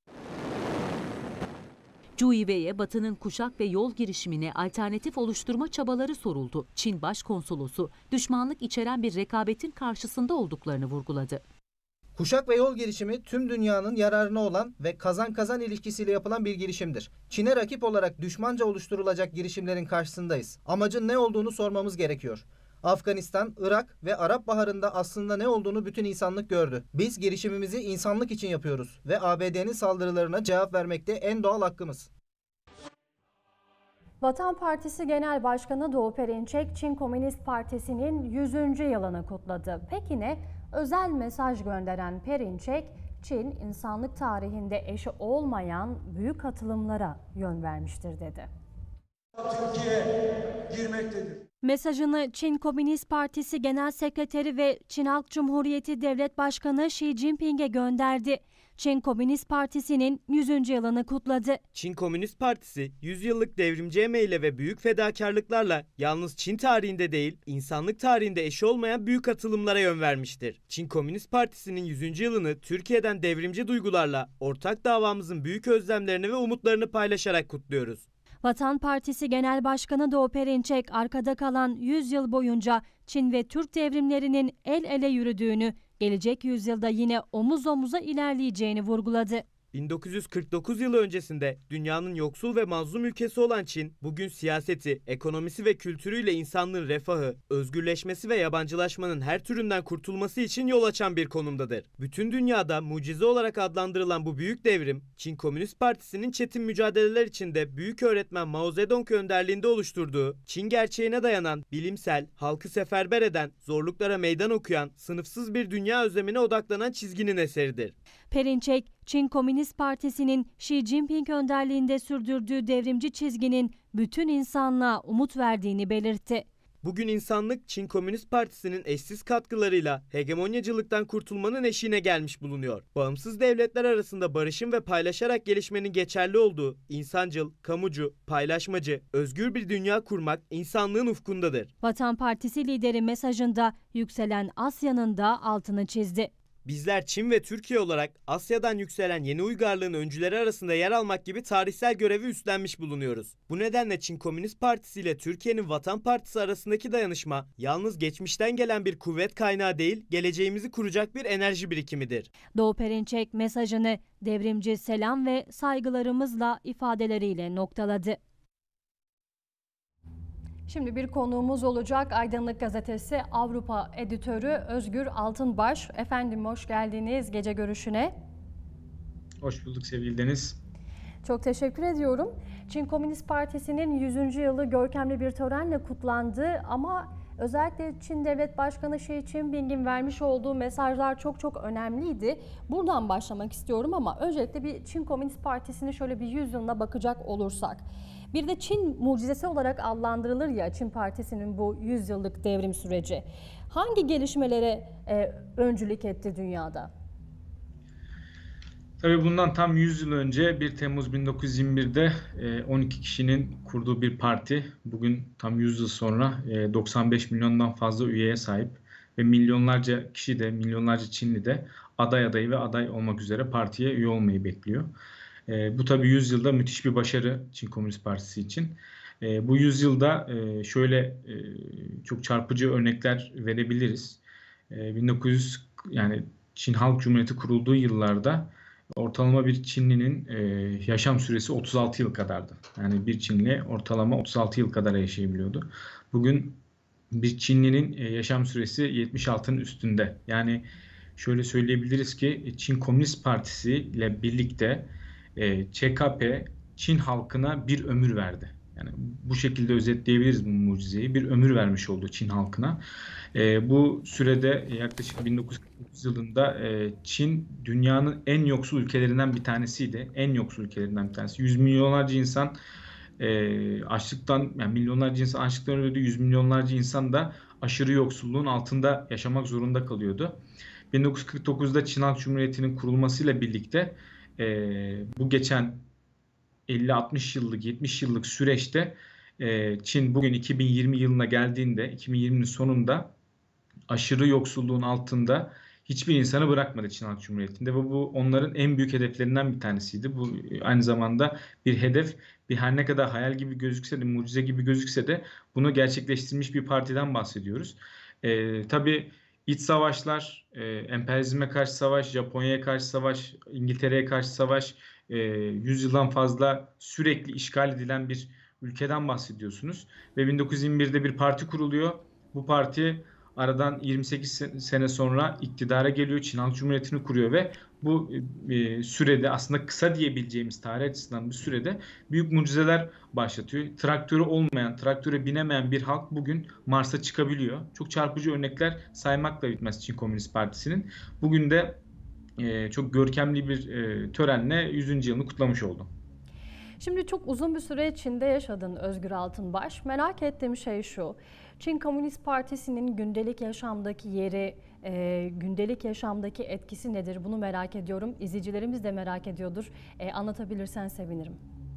Zhu Yivei'ye Batı'nın kuşak ve yol girişimine alternatif oluşturma çabaları soruldu. Çin Başkonsolosu düşmanlık içeren bir rekabetin karşısında olduklarını vurguladı. Kuşak ve yol girişimi tüm dünyanın yararına olan ve kazan kazan ilişkisiyle yapılan bir girişimdir. Çin'e rakip olarak düşmanca oluşturulacak girişimlerin karşısındayız. Amacın ne olduğunu sormamız gerekiyor. Afganistan, Irak ve Arap Baharı'nda aslında ne olduğunu bütün insanlık gördü. Biz girişimimizi insanlık için yapıyoruz ve ABD'nin saldırılarına cevap vermekte en doğal hakkımız. Vatan Partisi Genel Başkanı Doğu Perinçek, Çin Komünist Partisi'nin 100. yılını kutladı. Pekin'e özel mesaj gönderen Perinçek, Çin, insanlık tarihinde eşi olmayan büyük atılımlara yön vermiştir dedi. Türkiye girmektedir. Mesajını Çin Komünist Partisi Genel Sekreteri ve Çin Halk Cumhuriyeti Devlet Başkanı Xi Jinping'e gönderdi. Çin Komünist Partisi'nin 100. yılını kutladı. Çin Komünist Partisi 100 yıllık devrimci emeğiyle ve büyük fedakarlıklarla yalnız Çin tarihinde değil, insanlık tarihinde eşi olmayan büyük atılımlara yön vermiştir. Çin Komünist Partisi'nin 100. yılını Türkiye'den devrimci duygularla ortak davamızın büyük özlemlerini ve umutlarını paylaşarak kutluyoruz. Vatan Partisi Genel Başkanı Doğu Perinçek, arkada kalan 100 yıl boyunca Çin ve Türk devrimlerinin el ele yürüdüğünü, gelecek yüzyılda yine omuz omuza ilerleyeceğini vurguladı. 1949 yılı öncesinde dünyanın yoksul ve mazlum ülkesi olan Çin, bugün siyaseti, ekonomisi ve kültürüyle insanlığın refahı, özgürleşmesi ve yabancılaşmanın her türünden kurtulması için yol açan bir konumdadır. Bütün dünyada mucize olarak adlandırılan bu büyük devrim, Çin Komünist Partisi'nin çetin mücadeleler içinde büyük öğretmen Mao Zedong önderliğinde oluşturduğu, Çin gerçeğine dayanan, bilimsel, halkı seferber eden, zorluklara meydan okuyan, sınıfsız bir dünya özlemine odaklanan çizginin eseridir. Perinçek, Çin Komünist Partisi'nin Xi Jinping önderliğinde sürdürdüğü devrimci çizginin bütün insanlığa umut verdiğini belirtti. Bugün insanlık Çin Komünist Partisi'nin eşsiz katkılarıyla hegemonyacılıktan kurtulmanın eşiğine gelmiş bulunuyor. Bağımsız devletler arasında barışın ve paylaşarak gelişmenin geçerli olduğu insancıl, kamucu, paylaşmacı, özgür bir dünya kurmak insanlığın ufkundadır. Vatan Partisi lideri mesajında yükselen Asya'nın da altını çizdi. Bizler Çin ve Türkiye olarak Asya'dan yükselen yeni uygarlığın öncüleri arasında yer almak gibi tarihsel görevi üstlenmiş bulunuyoruz. Bu nedenle Çin Komünist Partisi ile Türkiye'nin Vatan Partisi arasındaki dayanışma yalnız geçmişten gelen bir kuvvet kaynağı değil, geleceğimizi kuracak bir enerji birikimidir. Doğu Perinçek mesajını devrimci selam ve saygılarımızla ifadeleriyle noktaladı. Şimdi bir konuğumuz olacak. Aydınlık Gazetesi Avrupa Editörü Özgür Altınbaş. Efendim hoş geldiniz gece görüşüne. Hoş bulduk sevgili Deniz. Çok teşekkür ediyorum. Çin Komünist Partisi'nin 100. yılı görkemli bir törenle kutlandı ama özellikle Çin Devlet Başkanı Xi Jinping'in vermiş olduğu mesajlar çok önemliydi. Buradan başlamak istiyorum ama öncelikle bir Çin Komünist Partisi'nin şöyle bir 100 yılına bakacak olursak. Bir de Çin mucizesi olarak adlandırılır ya Çin Partisi'nin bu 100 yıllık devrim süreci. Hangi gelişmelere öncülük etti dünyada? Tabii bundan tam 100 yıl önce 1 Temmuz 1921'de 12 kişinin kurduğu bir parti bugün tam 100 yıl sonra 95 milyondan fazla üyeye sahip ve milyonlarca kişi de milyonlarca Çinli de aday adayı ve aday olmak üzere partiye üye olmayı bekliyor. Bu tabii 100 yılda müthiş bir başarı Çin Komünist Partisi için. Bu 100 yılda şöyle çok çarpıcı örnekler verebiliriz. Yani Çin Halk Cumhuriyeti kurulduğu yıllarda ortalama bir Çinlinin yaşam süresi 36 yıl kadardı. Yani bir Çinli ortalama 36 yıl kadar yaşayabiliyordu. Bugün bir Çinlinin yaşam süresi 76'nın üstünde. Yani şöyle söyleyebiliriz ki Çin Komünist Partisi ile birlikte ÇKP Çin halkına bir ömür verdi. Yani bu şekilde özetleyebiliriz bu mucizeyi. Bir ömür vermiş oldu Çin halkına. Bu sürede yaklaşık 1949 yılında Çin dünyanın en yoksul ülkelerinden bir tanesiydi. En yoksul ülkelerinden bir tanesi. 100 milyonlarca insan açlıktan, yani milyonlarca insan açlıktan ölüyordu. 100 milyonlarca insan da aşırı yoksulluğun altında yaşamak zorunda kalıyordu. 1949'da Çin Halk Cumhuriyeti'nin kurulmasıyla birlikte bu geçen 50-60 yıllık, 70 yıllık süreçte Çin bugün 2020 yılına geldiğinde, 2020'nin sonunda aşırı yoksulluğun altında hiçbir insanı bırakmadı Çin Halk Cumhuriyeti'nde ve bu onların en büyük hedeflerinden bir tanesiydi. Bu aynı zamanda bir hedef, her ne kadar hayal gibi gözükse de, mucize gibi gözükse de bunu gerçekleştirmiş bir partiden bahsediyoruz. Tabii İç savaşlar, emperyalizme karşı savaş, Japonya'ya karşı savaş, İngiltere'ye karşı savaş, 100 yıldan fazla sürekli işgal edilen bir ülkeden bahsediyorsunuz. Ve 1921'de bir parti kuruluyor. Bu parti Aradan 28 sene sonra iktidara geliyor, Çin Halk Cumhuriyeti'ni kuruyor ve bu sürede, aslında kısa diyebileceğimiz tarih açısından bir sürede büyük mucizeler başlatıyor. Traktörü olmayan, traktöre binemeyen bir halk bugün Mars'a çıkabiliyor. Çok çarpıcı örnekler saymakla bitmez Çin Komünist Partisi'nin. Bugün de çok görkemli bir törenle 100. yılını kutlamış oldu. Şimdi çok uzun bir süre Çin'de yaşadın Özgür Altınbaş. Merak ettiğim şey şu: Çin Komünist Partisi'nin gündelik yaşamdaki yeri, gündelik yaşamdaki etkisi nedir? Bunu merak ediyorum. İzleyicilerimiz de merak ediyordur. Anlatabilirsen sevinirim.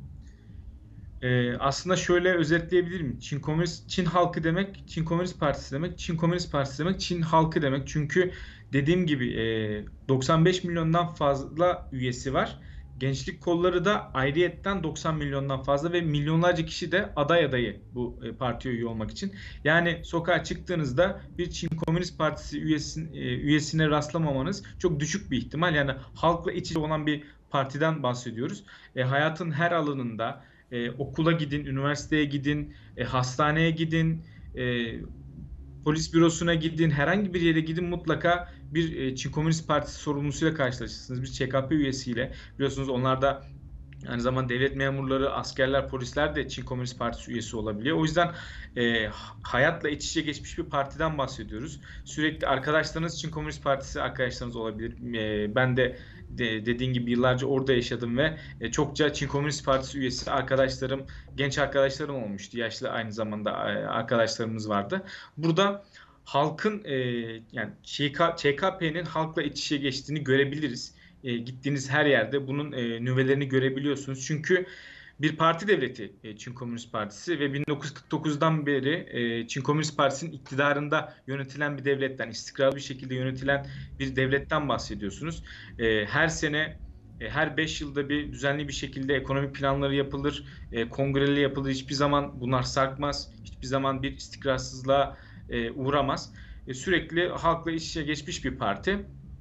Aslında şöyle özetleyebilirim. Çin halkı demek, Çin Komünist Partisi demek, Çin Komünist Partisi demek, Çin halkı demek. Çünkü dediğim gibi 95 milyondan fazla üyesi var. Gençlik kolları da ayrıyetten 90 milyondan fazla ve milyonlarca kişi de aday adayı bu partiye üye olmak için. Yani sokağa çıktığınızda bir Çin Komünist Partisi üyesine rastlamamanız çok düşük bir ihtimal. Yani halkla iç içe olan bir partiden bahsediyoruz. Hayatın her alanında okula gidin, üniversiteye gidin, hastaneye gidin, polis bürosuna gidin, herhangi bir yere gidin, mutlaka bir Çin Komünist Partisi sorumlusuyla karşılaşırsınız. Bir ÇKP üyesiyle. Biliyorsunuz onlar da aynı zamanda devlet memurları, askerler, polisler de Çin Komünist Partisi üyesi olabiliyor. O yüzden hayatla iç içe geçmiş bir partiden bahsediyoruz. Sürekli arkadaşlarınız Çin Komünist Partisi arkadaşlarınız olabilir. Ben de dediğim gibi yıllarca orada yaşadım ve çokça Çin Komünist Partisi üyesi arkadaşlarım, genç arkadaşlarım olmuştu. Yaşlı aynı zamanda arkadaşlarımız vardı. Burada halkın yani ÇKP'nin halkla iç içe geçtiğini görebiliriz. Gittiğiniz her yerde bunun nüvelerini görebiliyorsunuz. Çünkü bir parti devleti Çin Komünist Partisi ve 1949'dan beri Çin Komünist Partisi'nin iktidarında yönetilen bir devletten, istikrarlı bir şekilde yönetilen bir devletten bahsediyorsunuz. Her sene, her 5 yılda bir düzenli bir şekilde ekonomik planları yapılır, kongreleri yapılır. Hiçbir zaman bunlar sarkmaz, hiçbir zaman bir istikrarsızlığa uğramaz. Sürekli halkla iç içe geçmiş bir parti.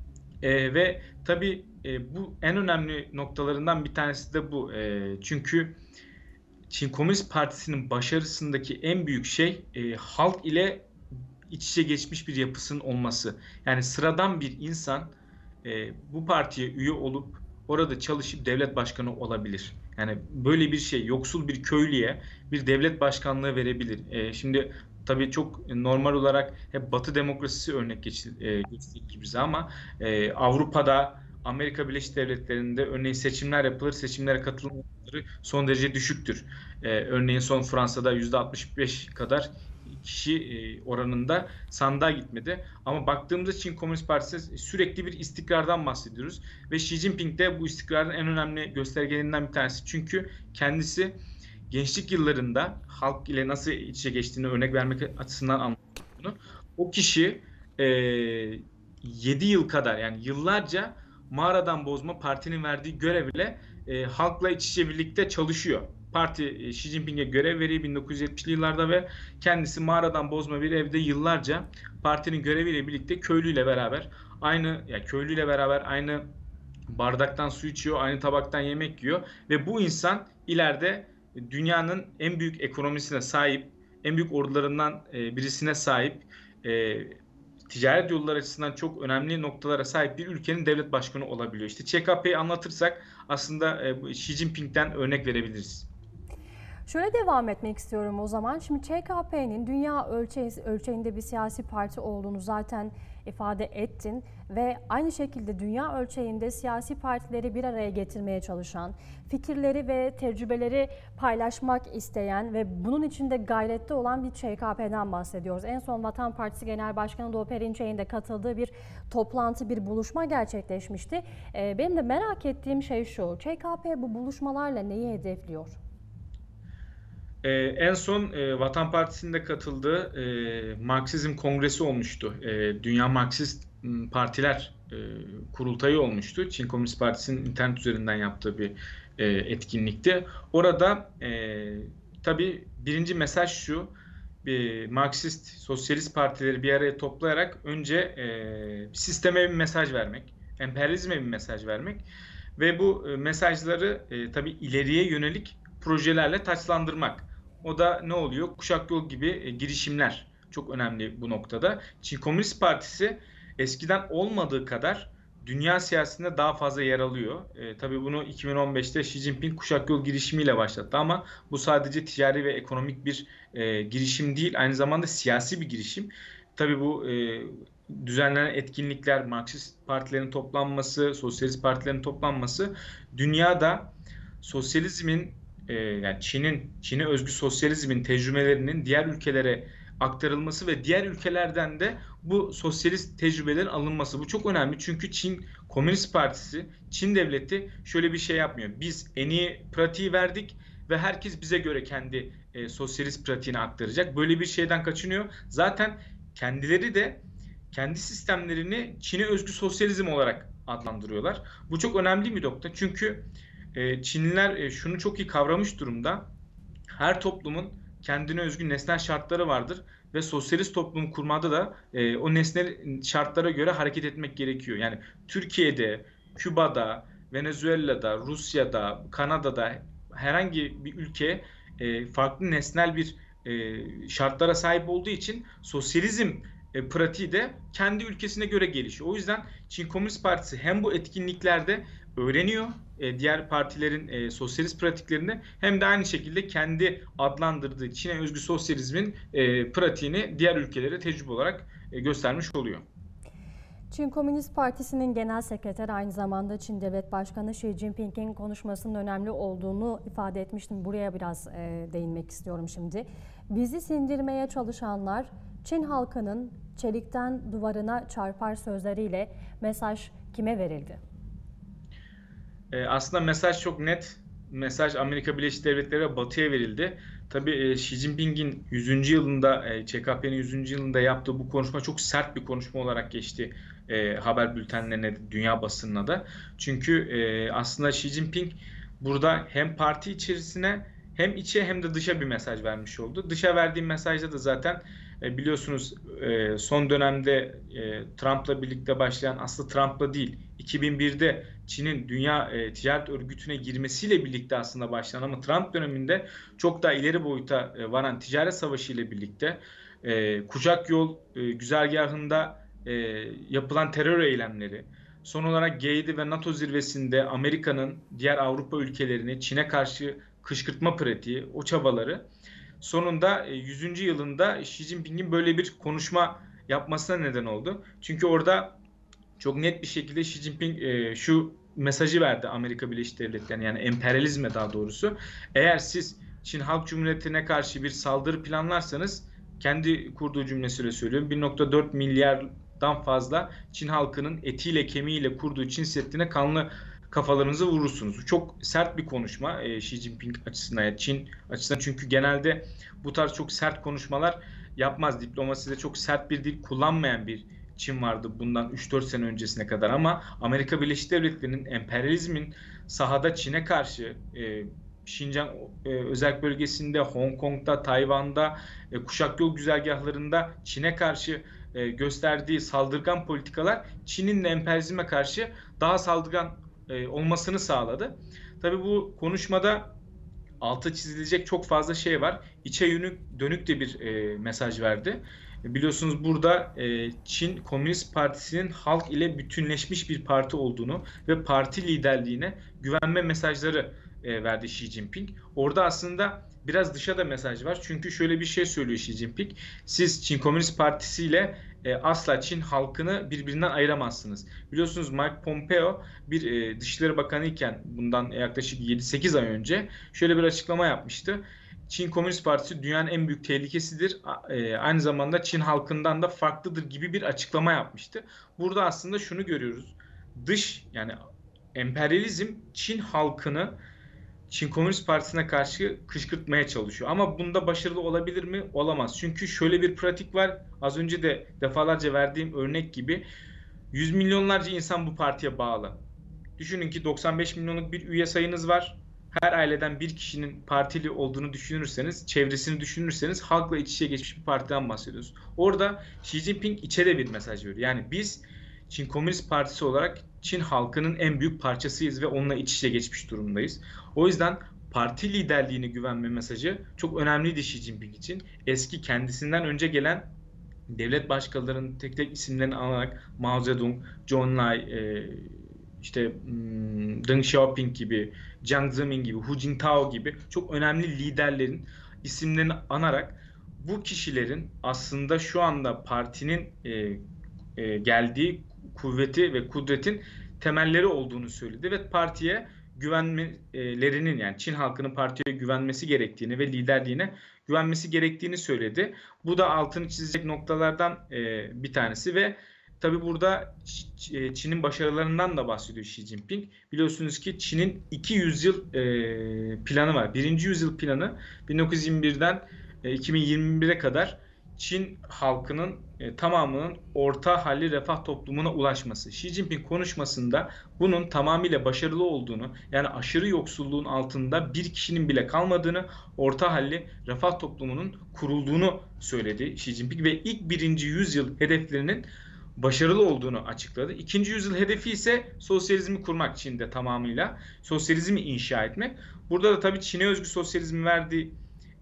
Ve tabii bu en önemli noktalarından bir tanesi de bu. Çünkü Çin Komünist Partisi'nin başarısındaki en büyük şey halk ile iç içe geçmiş bir yapısının olması. Yani sıradan bir insan bu partiye üye olup orada çalışıp devlet başkanı olabilir. Yani böyle bir şey yoksul bir köylüye bir devlet başkanlığı verebilir. Şimdi tabii çok normal olarak hep Batı demokrasisi örnek geçtik bize ama Avrupa'da, Amerika Birleşik Devletleri'nde örneğin seçimler yapılır, seçimlere katılım oranları son derece düşüktür. Örneğin son Fransa'da %65 kadar kişi oranında sandığa gitmedi. Ama baktığımızda Çin Komünist Partisi sürekli bir istikrardan bahsediyoruz. Ve Xi Jinping de bu istikrarın en önemli göstergelerinden bir tanesi. Çünkü kendisi gençlik yıllarında halk ile nasıl iç içe geçtiğini örnek vermek açısından anlattım bunu. O kişi 7 yıl kadar, yani yıllarca mağaradan bozma partinin verdiği görevle halkla iç içe birlikte çalışıyor. Parti Xi Jinping'e görev veriyor 1970'li yıllarda ve kendisi mağaradan bozma bir evde yıllarca partinin göreviyle birlikte köylüyle beraber aynı bardaktan su içiyor, aynı tabaktan yemek yiyor ve bu insan ileride dünyanın en büyük ekonomisine sahip, en büyük ordularından birisine sahip, ticaret yolları açısından çok önemli noktalara sahip bir ülkenin devlet başkanı olabiliyor. İşte ÇKP'yi anlatırsak aslında Xi Jinping'den örnek verebiliriz. Şöyle devam etmek istiyorum o zaman. Şimdi ÇKP'nin dünya ölçeğinde bir siyasi parti olduğunu zaten ifade ettin ve aynı şekilde dünya ölçeğinde siyasi partileri bir araya getirmeye çalışan, fikirleri ve tecrübeleri paylaşmak isteyen ve bunun için de gayretli olan bir ÇKP'den bahsediyoruz. En son Vatan Partisi Genel Başkanı Doğu Perinçek'in de katıldığı bir toplantı, bir buluşma gerçekleşmişti. Benim de merak ettiğim şey şu: ÇKP bu buluşmalarla neyi hedefliyor? En son Vatan Partisi'nde katıldığı Marksizm Kongresi olmuştu. Dünya Marksist Partiler kurultayı olmuştu. Çin Komünist Partisi'nin internet üzerinden yaptığı bir etkinlikti. Orada tabii birinci mesaj şu: Marksist, sosyalist partileri bir araya toplayarak önce sisteme bir mesaj vermek, emperyalizme bir mesaj vermek ve bu mesajları tabii ileriye yönelik projelerle taçlandırmak. O da ne oluyor? Kuşak Yol gibi girişimler çok önemli bu noktada. Çin Komünist Partisi eskiden olmadığı kadar dünya siyasetinde daha fazla yer alıyor. Tabii bunu 2015'te Xi Jinping kuşak yol girişimiyle başlattı ama bu sadece ticari ve ekonomik bir girişim değil, aynı zamanda siyasi bir girişim. Tabii bu düzenlenen etkinlikler, Marksist partilerin toplanması, sosyalist partilerin toplanması dünyada sosyalizmin yani Çin'e özgü sosyalizmin tecrübelerinin diğer ülkelere aktarılması ve diğer ülkelerden de bu sosyalist tecrübelerin alınması. Bu çok önemli çünkü Çin Komünist Partisi, Çin devleti şöyle bir şey yapmıyor. Biz en iyi pratiği verdik ve herkes bize göre kendi sosyalist pratiğini aktaracak. Böyle bir şeyden kaçınıyor. Zaten kendileri de kendi sistemlerini Çin'e özgü sosyalizm olarak adlandırıyorlar. Bu çok önemli bir nokta çünkü Çinliler şunu çok iyi kavramış durumda. Her toplumun kendine özgü nesnel şartları vardır ve sosyalist toplum kurmada da o nesnel şartlara göre hareket etmek gerekiyor. Yani Türkiye'de, Küba'da, Venezuela'da, Rusya'da, Kanada'da herhangi bir ülke farklı nesnel bir şartlara sahip olduğu için sosyalizm pratiği de kendi ülkesine göre gelişiyor. O yüzden Çin Komünist Partisi hem bu etkinliklerde öğreniyor diğer partilerin sosyalist pratiklerini hem de aynı şekilde kendi adlandırdığı Çin'e özgü sosyalizmin pratiğini diğer ülkelere tecrübe olarak göstermiş oluyor. Çin Komünist Partisi'nin genel sekreteri aynı zamanda Çin Devlet Başkanı Xi Jinping'in konuşmasının önemli olduğunu ifade etmiştim. Buraya biraz değinmek istiyorum şimdi. Bizi sindirmeye çalışanlar Çin halkının çelikten duvarına çarpar sözleriyle mesaj kime verildi? Aslında mesaj çok net. Mesaj Amerika Birleşik Devletleri ve Batı'ya verildi. Tabii Xi Jinping'in 100. yılında, ÇKP'nin 100. yılında yaptığı bu konuşma çok sert bir konuşma olarak geçti haber bültenlerine, dünya basınına da. Çünkü aslında Xi Jinping burada hem parti içerisine hem içe hem de dışa bir mesaj vermiş oldu. Dışa verdiği mesajda da zaten biliyorsunuz son dönemde Trump'la birlikte başlayan, aslında Trump'la değil, 2001'de Çin'in Dünya Ticaret Örgütü'ne girmesiyle birlikte aslında başlayan ama Trump döneminde çok daha ileri boyuta varan ticaret savaşı ile birlikte kucak yol güzergahında yapılan terör eylemleri, son olarak G7 ve NATO zirvesinde Amerika'nın diğer Avrupa ülkelerini Çin'e karşı kışkırtma pratiği, o çabaları sonunda 100. yılında Xi Jinping'in böyle bir konuşma yapmasına neden oldu. Çünkü orada çok net bir şekilde Xi Jinping şu mesajı verdi Amerika Birleşik Devletleri'ne, yani emperyalizme daha doğrusu. Eğer siz Çin Halk Cumhuriyeti'ne karşı bir saldırı planlarsanız, kendi kurduğu cümlesiyle söylüyorum, 1.4 milyardan fazla Çin halkının etiyle kemiğiyle kurduğu Çin Seddi'ne kanlı kafalarınızı vurursunuz. Çok sert bir konuşma Xi Jinping açısından, Çin açısından, çünkü genelde bu tarz çok sert konuşmalar yapmaz. Diplomaside çok sert bir dil kullanmayan bir Çin vardı bundan 3-4 sene öncesine kadar ama Amerika Birleşik Devletleri'nin emperyalizmin sahada Çin'e karşı Şincan özel bölgesinde, Hong Kong'da, Tayvan'da, kuşak yol güzergahlarında Çin'e karşı gösterdiği saldırgan politikalar Çin'in de emperyalizme karşı daha saldırgan olmasını sağladı. Tabii bu konuşmada altı çizilecek çok fazla şey var. İçe dönük de bir mesaj verdi. Biliyorsunuz burada Çin Komünist Partisi'nin halk ile bütünleşmiş bir parti olduğunu ve parti liderliğine güvenme mesajları verdi Xi Jinping. Orada aslında biraz dışa da mesaj var. Çünkü şöyle bir şey söylüyor Xi Jinping. Siz Çin Komünist Partisi ile asla Çin halkını birbirinden ayıramazsınız. Biliyorsunuz Mike Pompeo bir Dışişleri Bakanı iken bundan yaklaşık 7-8 ay önce şöyle bir açıklama yapmıştı. Çin Komünist Partisi dünyanın en büyük tehlikesidir. Aynı zamanda Çin halkından da farklıdır gibi bir açıklama yapmıştı. Burada aslında şunu görüyoruz. Yani emperyalizm Çin halkını Çin Komünist Partisi'ne karşı kışkırtmaya çalışıyor. Ama bunda başarılı olabilir mi? Olamaz. Çünkü şöyle bir pratik var. Az önce de defalarca verdiğim örnek gibi 100 milyonlarca insan bu partiye bağlı. Düşünün ki 95 milyonluk bir üye sayınız var. Her aileden bir kişinin partili olduğunu düşünürseniz, çevresini düşünürseniz halkla iç içe geçmiş bir partiden bahsediyoruz. Orada Xi Jinping içe de bir mesaj veriyor. Yani biz Çin Komünist Partisi olarak Çin halkının en büyük parçasıyız ve onunla iç içe geçmiş durumdayız. O yüzden parti liderliğine güvenme mesajı çok önemliydi Xi Jinping için. Eski kendisinden önce gelen devlet başkanlarının tek tek isimlerini alarak Mao Zedong, Zhou Enlai, Deng Xiaoping gibi, Jiang Zemin gibi, Hu Jintao gibi çok önemli liderlerin isimlerini anarak bu kişilerin aslında şu anda partinin geldiği kuvveti ve kudretin temelleri olduğunu söyledi ve partiye güvenmelerinin, yani Çin halkının partiye güvenmesi gerektiğini ve liderliğine güvenmesi gerektiğini söyledi. Bu da altını çizecek noktalardan bir tanesi ve tabii burada Çin'in başarılarından da bahsediyor Xi Jinping. Biliyorsunuz ki Çin'in 2 yüzyıl planı var. Birinci yüzyıl planı 1921'den 2021'e kadar Çin halkının tamamının orta halli refah toplumuna ulaşması. Xi Jinping konuşmasında bunun tamamıyla başarılı olduğunu, yani aşırı yoksulluğun altında bir kişinin bile kalmadığını, orta halli refah toplumunun kurulduğunu söyledi Xi Jinping ve ilk birinci yüzyıl hedeflerinin başarılı olduğunu açıkladı. İkinci yüzyıl hedefi ise sosyalizmi kurmak Çin'de tamamıyla. Sosyalizmi inşa etmek. Burada da tabii Çin'e özgü sosyalizmi verdiği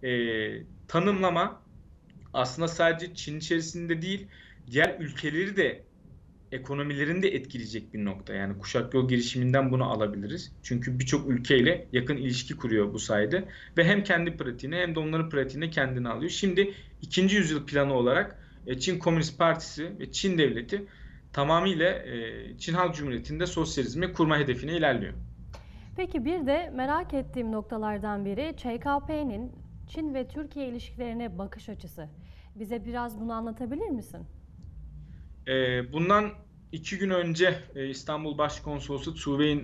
tanımlama aslında sadece Çin içerisinde değil, diğer ülkeleri de, ekonomilerini de etkileyecek bir nokta. Yani kuşak yol girişiminden bunu alabiliriz. Çünkü birçok ülkeyle yakın ilişki kuruyor bu sayede. Ve hem kendi pratiğine hem de onların pratiğine kendini alıyor. Şimdi 2. yüzyıl planı olarak Çin Komünist Partisi ve Çin Devleti tamamıyla Çin Halk Cumhuriyeti'nde sosyalizmi kurma hedefine ilerliyor. Peki bir de merak ettiğim noktalardan biri ÇKP'nin Çin ve Türkiye ilişkilerine bakış açısı. Bize biraz bunu anlatabilir misin? Bundan 2 gün önce İstanbul Başkonsolosu Tu Wei'in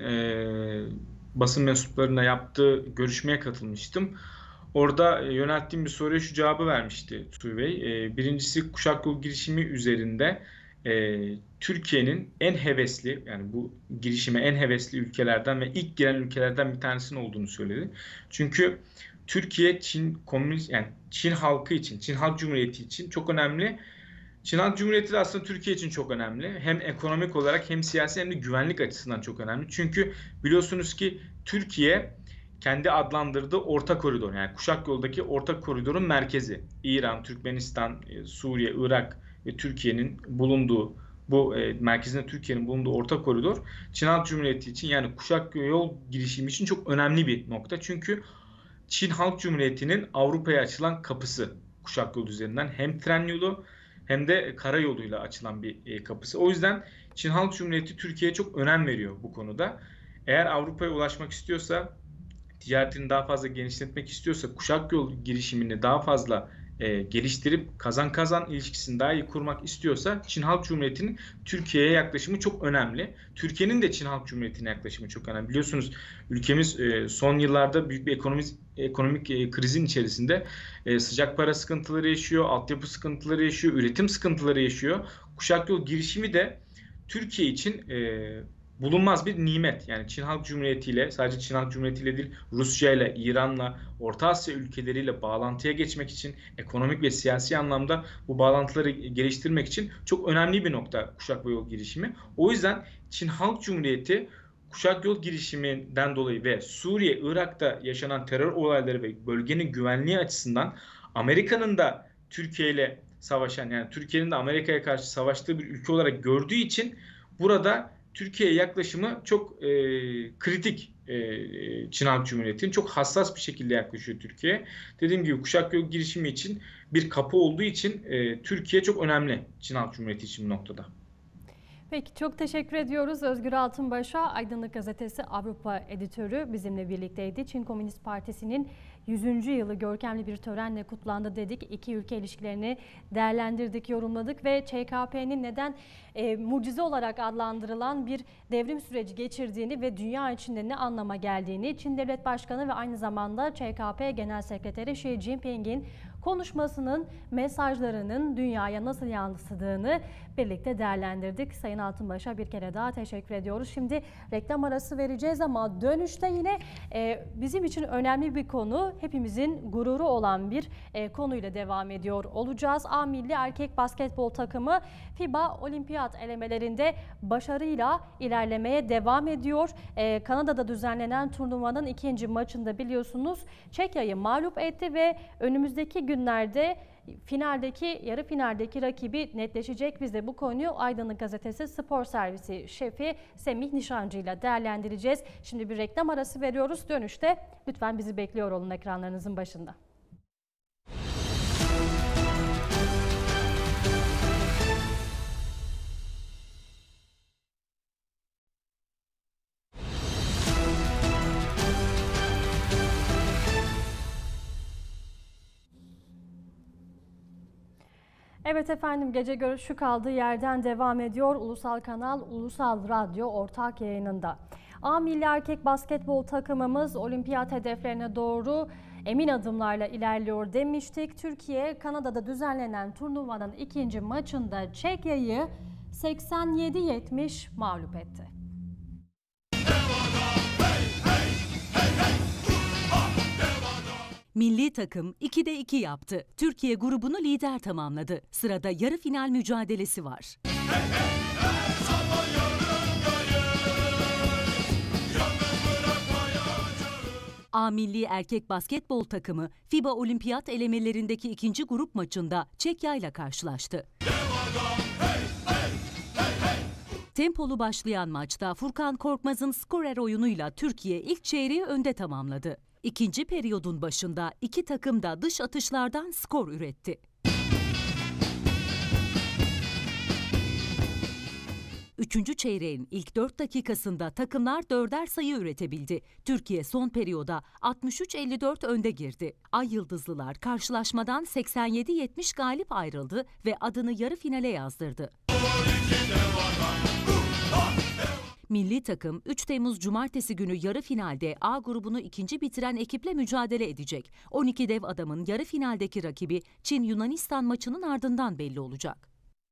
basın mensuplarına yaptığı görüşmeye katılmıştım. Orada yönelttiğim bir soruya şu cevabı vermişti Tu Wei. Birincisi kuşak yol girişimi üzerinde Türkiye'nin en hevesli, yani bu girişime en hevesli ülkelerden ve ilk giren ülkelerden bir tanesinin olduğunu söyledi. Çünkü Türkiye Çin komünist, yani Çin halkı için, Çin Halk Cumhuriyeti için çok önemli. Çin Halk Cumhuriyeti de aslında Türkiye için çok önemli. Hem ekonomik olarak hem siyasi hem de güvenlik açısından çok önemli. Çünkü biliyorsunuz ki Türkiye kendi adlandırdığı orta koridor, yani kuşak yoldaki orta koridorun merkezi. İran, Türkmenistan, Suriye, Irak ve Türkiye'nin bulunduğu, bu merkezinde Türkiye'nin bulunduğu orta koridor Çin Halk Cumhuriyeti için, yani kuşak yol girişimi için çok önemli bir nokta. Çünkü Çin Halk Cumhuriyeti'nin Avrupa'ya açılan kapısı kuşak yolu üzerinden, hem tren yolu hem de karayoluyla açılan bir kapısı. O yüzden Çin Halk Cumhuriyeti Türkiye'ye çok önem veriyor bu konuda. Eğer Avrupa'ya ulaşmak istiyorsa, ticaretini daha fazla genişletmek istiyorsa, kuşak yol girişimini daha fazla geliştirip kazan kazan ilişkisini daha iyi kurmak istiyorsa Çin Halk Cumhuriyeti'nin Türkiye'ye yaklaşımı çok önemli. Türkiye'nin de Çin Halk Cumhuriyeti'ne yaklaşımı çok önemli. Biliyorsunuz ülkemiz son yıllarda büyük bir ekonomik krizin içerisinde sıcak para sıkıntıları yaşıyor, altyapı sıkıntıları yaşıyor, üretim sıkıntıları yaşıyor. Kuşak yol girişimi de Türkiye için bulunmaz bir nimet. Yani Çin Halk Cumhuriyeti ile, sadece Çin Halk Cumhuriyeti ile değil, Rusya ile, İran'la, Orta Asya ülkeleriyle bağlantıya geçmek için, ekonomik ve siyasi anlamda bu bağlantıları geliştirmek için çok önemli bir nokta kuşak yol girişimi. O yüzden Çin Halk Cumhuriyeti kuşak yol girişiminden dolayı ve Suriye, Irak'ta yaşanan terör olayları ve bölgenin güvenliği açısından Amerika'nın da Türkiye ile savaşan, yani Türkiye'nin de Amerika'ya karşı savaştığı bir ülke olarak gördüğü için burada Türkiye'ye yaklaşımı çok kritik. Çin Halk Cumhuriyeti'nin çok hassas bir şekilde yaklaşıyor Türkiye'ye. Dediğim gibi kuşak yol girişimi için bir kapı olduğu için Türkiye çok önemli Çin Halk Cumhuriyeti için bu noktada. Peki çok teşekkür ediyoruz. Özgür Altınbaş'a, Aydınlık Gazetesi Avrupa editörü bizimle birlikteydi. Çin Komünist Partisi'nin 100. yılı görkemli bir törenle kutlandı dedik. İki ülke ilişkilerini değerlendirdik, yorumladık ve ÇKP'nin neden mucize olarak adlandırılan bir devrim süreci geçirdiğini ve dünya içinde ne anlama geldiğini, Çin Devlet Başkanı ve aynı zamanda ÇKP Genel Sekreteri Xi Jinping'in konuşmasının mesajlarının dünyaya nasıl yansıdığını birlikte değerlendirdik. Sayın Altınbaş'a bir kere daha teşekkür ediyoruz. Şimdi reklam arası vereceğiz ama dönüşte yine bizim için önemli bir konu, hepimizin gururu olan bir konuyla devam ediyor olacağız. A Milli Erkek Basketbol takımı FIBA Olimpiyat elemelerinde başarıyla ilerlemeye devam ediyor. Kanada'da düzenlenen turnuvanın ikinci maçında biliyorsunuz Çekya'yı mağlup etti ve önümüzdeki gün günlerde yarı finaldeki rakibi netleşecek. Biz de bu konuyu Aydınlık Gazetesi Spor Servisi şefi Semih Nişancı ile değerlendireceğiz. Şimdi bir reklam arası veriyoruz. Dönüşte lütfen bizi bekliyor olun ekranlarınızın başında. Evet efendim, gece görüşü kaldığı yerden devam ediyor. Ulusal Kanal, Ulusal Radyo ortak yayınında. A Milli Erkek Basketbol takımımız olimpiyat hedeflerine doğru emin adımlarla ilerliyor demiştik. Türkiye, Kanada'da düzenlenen turnuvanın ikinci maçında Çekya'yı 87-70 mağlup etti. Milli takım 2'de 2 yaptı. Türkiye grubunu lider tamamladı. Sırada yarı final mücadelesi var. A Milli Erkek Basketbol takımı FIBA Olimpiyat elemelerindeki ikinci grup maçında Çekya ile karşılaştı. Tempolu başlayan maçta Furkan Korkmaz'ın skorer oyunuyla Türkiye ilk çeyreği önde tamamladı. İkinci periyodun başında iki takım da dış atışlardan skor üretti. Üçüncü çeyreğin ilk 4 dakikasında takımlar 4'er sayı üretebildi. Türkiye son periyoda 63-54 önde girdi. Ay Yıldızlılar karşılaşmadan 87-70 galip ayrıldı ve adını yarı finale yazdırdı. Milli takım 3 Temmuz Cumartesi günü yarı finalde A grubunu ikinci bitiren ekiple mücadele edecek. 12 dev adamın yarı finaldeki rakibi Çin-Yunanistan maçının ardından belli olacak.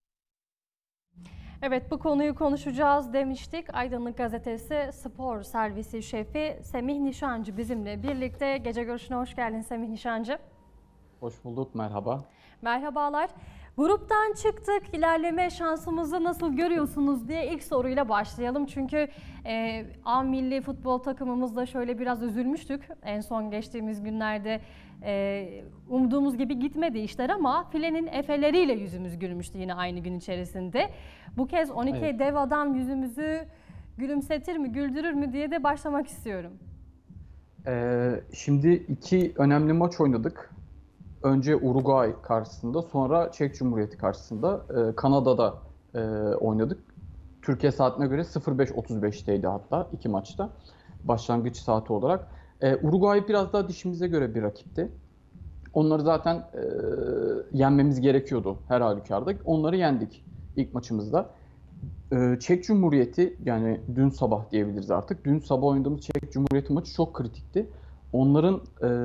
Evet, bu konuyu konuşacağız demiştik. Aydınlık Gazetesi Spor Servisi şefi Semih Nişancı bizimle birlikte. Gece görüşüne hoş geldin Semih Nişancı. Hoş bulduk, merhaba. Merhabalar. Gruptan çıktık, ilerleme şansımızı nasıl görüyorsunuz diye ilk soruyla başlayalım. Çünkü A milli futbol takımımızda şöyle biraz üzülmüştük. En son geçtiğimiz günlerde umduğumuz gibi gitmedi işler ama filenin efeleriyle yüzümüz gülmüştü yine aynı gün içerisinde. Bu kez 12 Evet. dev adam yüzümüzü gülümsetir mi, güldürür mü diye de başlamak istiyorum. Şimdi iki önemli maç oynadık. Önce Uruguay karşısında, sonra Çek Cumhuriyeti karşısında Kanada'da oynadık. Türkiye saatine göre 05.35'teydi hatta iki maçta başlangıç saati olarak. Uruguay biraz daha dişimize göre bir rakipti. Onları zaten yenmemiz gerekiyordu her halükarda. Onları yendik ilk maçımızda. Çek Cumhuriyeti, yani dün sabah diyebiliriz artık. Dün sabah oynadığımız Çek Cumhuriyeti maçı çok kritikti. Onların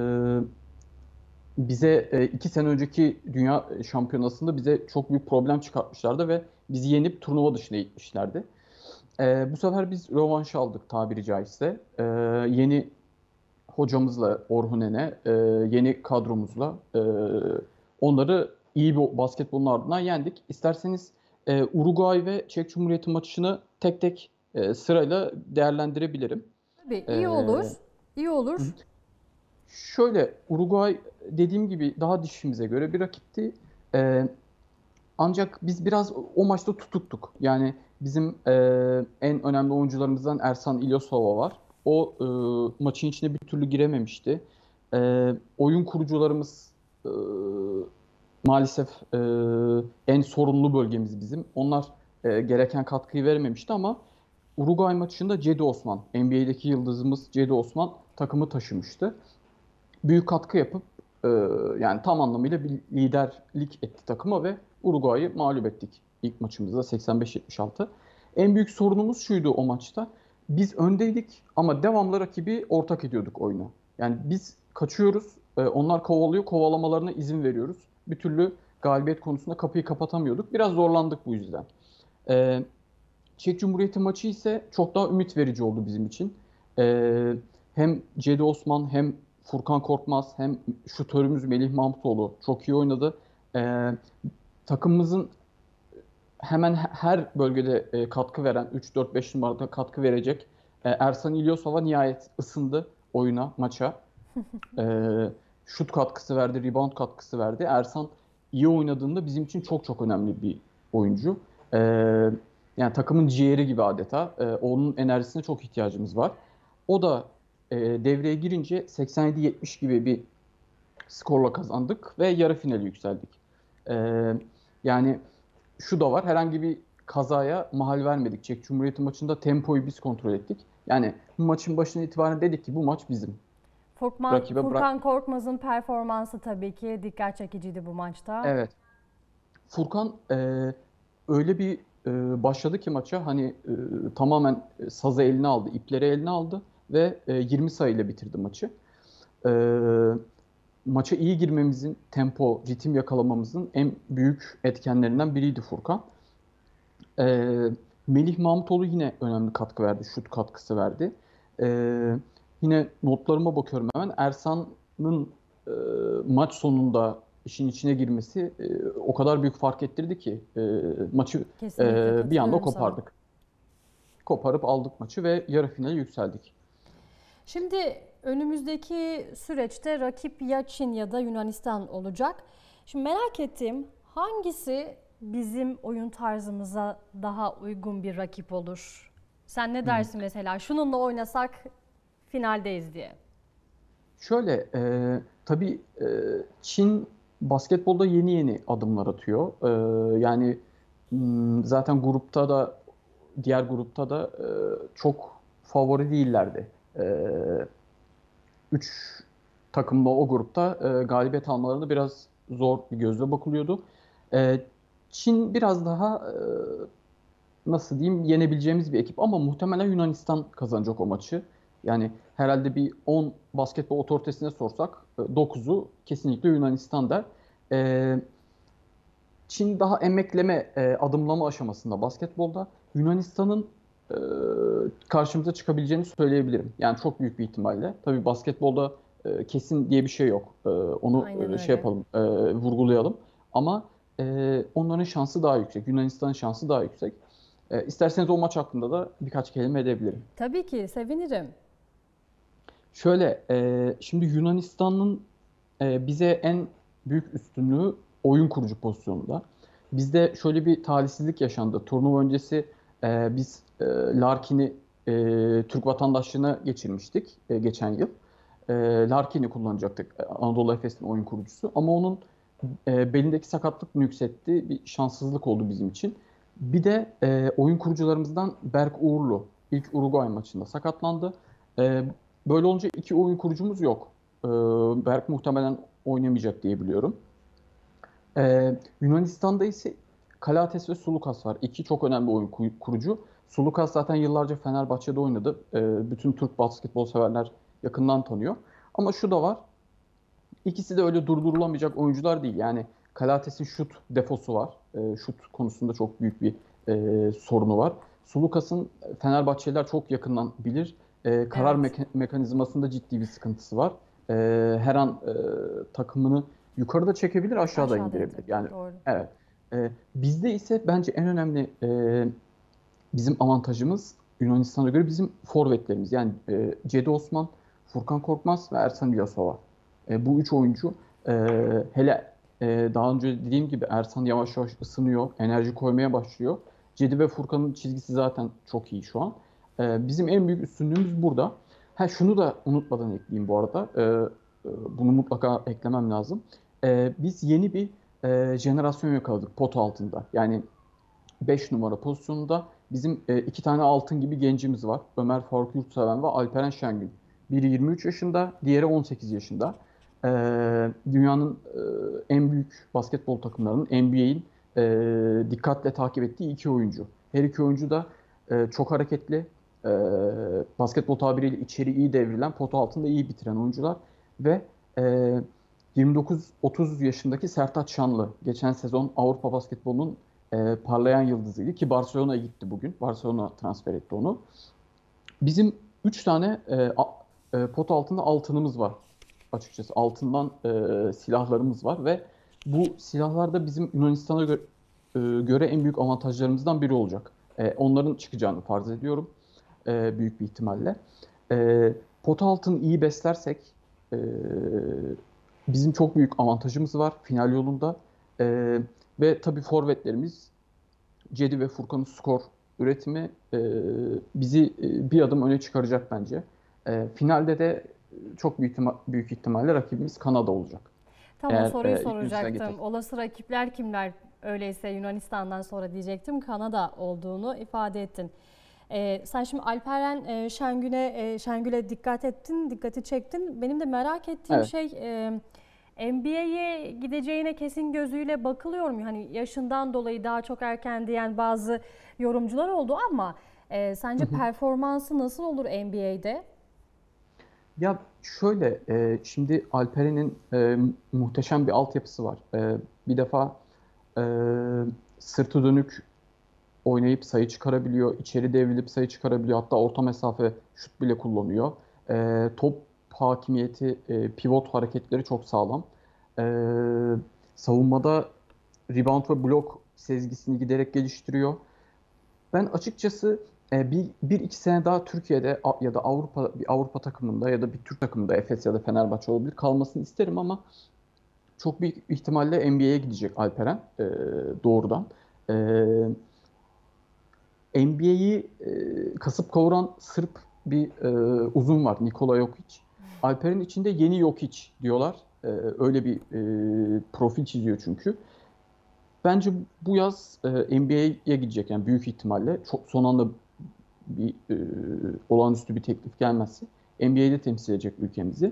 bize 2 sene önceki Dünya Şampiyonası'nda bize çok büyük problem çıkartmışlardı ve bizi yenip turnuva dışına itmişlerdi. Bu sefer biz rövanş aldık tabiri caizse. Yeni hocamızla Orhun Ene, yeni kadromuzla onları iyi bir basketbolun ardından yendik. İsterseniz Uruguay ve Çek Cumhuriyeti maçını tek tek sırayla değerlendirebilirim. Tabii, iyi olur. İyi olur. Şöyle, Uruguay dediğim gibi daha dişimize göre bir rakipti. Ancak biz biraz o maçta tutuktuk. Yani bizim en önemli oyuncularımızdan Ersan İlyasova var. O maçın içine bir türlü girememişti. Oyun kurucularımız maalesef en sorunlu bölgemiz bizim. Onlar gereken katkıyı verememişti ama Uruguay maçında Cedi Osman, NBA'deki yıldızımız Cedi Osman takımı taşımıştı. Büyük katkı yapıp yani tam anlamıyla bir liderlik etti takıma ve Uruguay'ı mağlup ettik ilk maçımızda 85-76. En büyük sorunumuz şuydu o maçta. Biz öndeydik ama devamlı rakibi ortak ediyorduk oyunu. Yani biz kaçıyoruz, onlar kovalıyor, kovalamalarına izin veriyoruz. Bir türlü galibiyet konusunda kapıyı kapatamıyorduk. Biraz zorlandık bu yüzden. Çek Cumhuriyeti maçı ise çok daha ümit verici oldu bizim için. Hem Cedi Osman hem Furkan Korkmaz hem şutörümüz Melih Mahmutoğlu çok iyi oynadı. Takımımızın hemen her bölgede katkı veren, 3-4-5 numarada katkı verecek Ersan İlyasova nihayet ısındı oyuna, maça. şut katkısı verdi, rebound katkısı verdi. Ersan iyi oynadığında bizim için çok çok önemli bir oyuncu. Yani takımın ciğeri gibi adeta. Onun enerjisine çok ihtiyacımız var. O da devreye girince 87-70 gibi bir skorla kazandık ve yarı finale yükseldik. Yani şu da var, herhangi bir kazaya mahal vermedik. Çek Cumhuriyeti maçında tempoyu biz kontrol ettik. Yani maçın başından itibaren dedik ki bu maç bizim. Furkan Korkmaz'ın performansı tabii ki dikkat çekiciydi bu maçta. Evet. Furkan öyle bir başladı ki maça, hani tamamen sazı eline aldı, ipleri eline aldı ve 20 sayıyla bitirdi maçı. Maça iyi girmemizin, tempo, ritim yakalamamızın en büyük etkenlerinden biriydi Furkan. Melih Mahmutoğlu yine önemli katkı verdi, şut katkısı verdi. Yine notlarıma bakıyorum hemen. Ersan'ın maç sonunda işin içine girmesi o kadar büyük fark ettirdi ki maçı bir anda kopardık. Sana. Koparıp aldık maçı ve yarı finale yükseldik. Şimdi önümüzdeki süreçte rakip ya Çin ya da Yunanistan olacak. Şimdi merak ettiğim, hangisi bizim oyun tarzımıza daha uygun bir rakip olur? Sen ne dersin mesela? Şununla oynasak finaldeyiz diye. Şöyle, tabii Çin basketbolda yeni adımlar atıyor. Yani zaten grupta da, diğer grupta da çok favori değillerdi. 3 takımla o grupta galibiyet almalarına biraz zor bir gözle bakılıyordu. Çin biraz daha nasıl diyeyim, yenebileceğimiz bir ekip ama muhtemelen Yunanistan kazanacak o maçı. Yani herhalde bir 10 basketbol otoritesine sorsak 9'u kesinlikle Yunanistan der. Çin daha emekleme, adımlama aşamasında basketbolda. Yunanistan'ın karşımıza çıkabileceğini söyleyebilirim. Yani çok büyük bir ihtimalle. Tabii basketbolda kesin diye bir şey yok. Onu yapalım, vurgulayalım. Ama onların şansı daha yüksek. Yunanistan'ın şansı daha yüksek. İsterseniz o maç hakkında da birkaç kelime edebilirim. Tabii ki, sevinirim. Şöyle, şimdi Yunanistan'ın bize en büyük üstünlüğü oyun kurucu pozisyonunda. Bizde şöyle bir talihsizlik yaşandı. Turnuva öncesi biz Larkin'i Türk vatandaşlığına geçirmiştik geçen yıl. Larkin'i kullanacaktık, Anadolu Efes'in oyun kurucusu. Ama onun belindeki sakatlık nüksetti. Bir şanssızlık oldu bizim için. Bir de oyun kurucularımızdan Berk Uğurlu ilk Uruguay maçında sakatlandı. Böyle olunca 2 oyun kurucumuz yok. Berk muhtemelen oynamayacak diye biliyorum. Yunanistan'da ise Kalates ve Sulukas var. 2 çok önemli oyun kurucu. Sulukas zaten yıllarca Fenerbahçe'de oynadı. Bütün Türk basketbol severler yakından tanıyor. Ama şu da var. İkisi de öyle durdurulamayacak oyuncular değil. Yani Kalates'in şut defosu var. Şut konusunda çok büyük bir sorunu var. Sulukas'ın Fenerbahçeliler çok yakından bilir. Karar mekanizmasında ciddi bir sıkıntısı var. Her an takımını yukarıda çekebilir, aşağıda indirebilir. Yani doğru. Evet. Bizde ise bence en önemli bizim avantajımız Yunanistan'a göre bizim forvetlerimiz. Yani Cedi Osman, Furkan Korkmaz ve Ersan İlyasova. Bu 3 oyuncu hele daha önce dediğim gibi Ersan yavaş yavaş ısınıyor, enerji koymaya başlıyor. Cedi ve Furkan'ın çizgisi zaten çok iyi şu an. Bizim en büyük üstünlüğümüz burada. Şunu da unutmadan ekleyeyim bu arada. Bunu mutlaka eklemem lazım. Biz yeni bir jenerasyon yakaladık pot altında. Yani 5 numara pozisyonunda bizim 2 tane altın gibi gencimiz var. Ömer Faruk Yurtseven ve Alperen Şengün. Biri 23 yaşında, diğeri 18 yaşında. Dünyanın en büyük basketbol takımlarının, NBA'in dikkatle takip ettiği 2 oyuncu. Her 2 oyuncu da çok hareketli, basketbol tabiriyle içeri iyi devrilen, pot altında iyi bitiren oyuncular. Ve 29-30 yaşındaki Sertaç Şanlı, geçen sezon Avrupa basketbolunun parlayan yıldızıydı ki Barcelona'ya gitti bugün. Barcelona transfer etti onu. Bizim 3 tane pot altında altınımız var açıkçası. Altından silahlarımız var ve bu silahlar da bizim Yunanistan'a göre en büyük avantajlarımızdan biri olacak. Onların çıkacağını farz ediyorum büyük bir ihtimalle. Pot altını iyi beslersek bizim çok büyük avantajımız var final yolunda. Ve tabii forvetlerimiz Cedi ve Furkan'ın skor üretimi bizi bir adım öne çıkaracak bence. Finalde de çok büyük ihtimalle rakibimiz Kanada olacak. Tam o soruyu soracaktım. geçer. Olası rakipler kimler? Öyleyse Yunanistan'dan sonra diyecektim. Kanada olduğunu ifade ettin. Sen şimdi Alperen Şengül'e dikkati çektin. Benim de merak ettiğim şey NBA'ye gideceğine kesin gözüyle bakılıyor mu? Hani yaşından dolayı daha çok erken diyen bazı yorumcular oldu ama sence performansı nasıl olur NBA'de? Ya şöyle, şimdi Alperen'in muhteşem bir altyapısı var. Bir defa sırtı dönük oynayıp sayı çıkarabiliyor, içeri devrilip sayı çıkarabiliyor. Hatta orta mesafe şut bile kullanıyor. Top hakimiyeti, pivot hareketleri çok sağlam. Savunmada rebound ve blok sezgisini giderek geliştiriyor. Ben açıkçası bir iki sene daha Türkiye'de ya da Avrupa takımında ya da bir Türk takımında, Efes ya da Fenerbahçe olabilir, kalmasını isterim ama çok büyük ihtimalle NBA'ye gidecek Alperen doğrudan. NBA'yi kasıp kavuran Sırp bir uzun var, Nikola Jokic. Alperen içinde yeni Jokic diyorlar. Öyle bir profil çiziyor çünkü. Bence bu yaz NBA'ye gidecek yani büyük ihtimalle. Çok son anda bir olağanüstü bir teklif gelmezse NBA'de temsil edecek ülkemizi.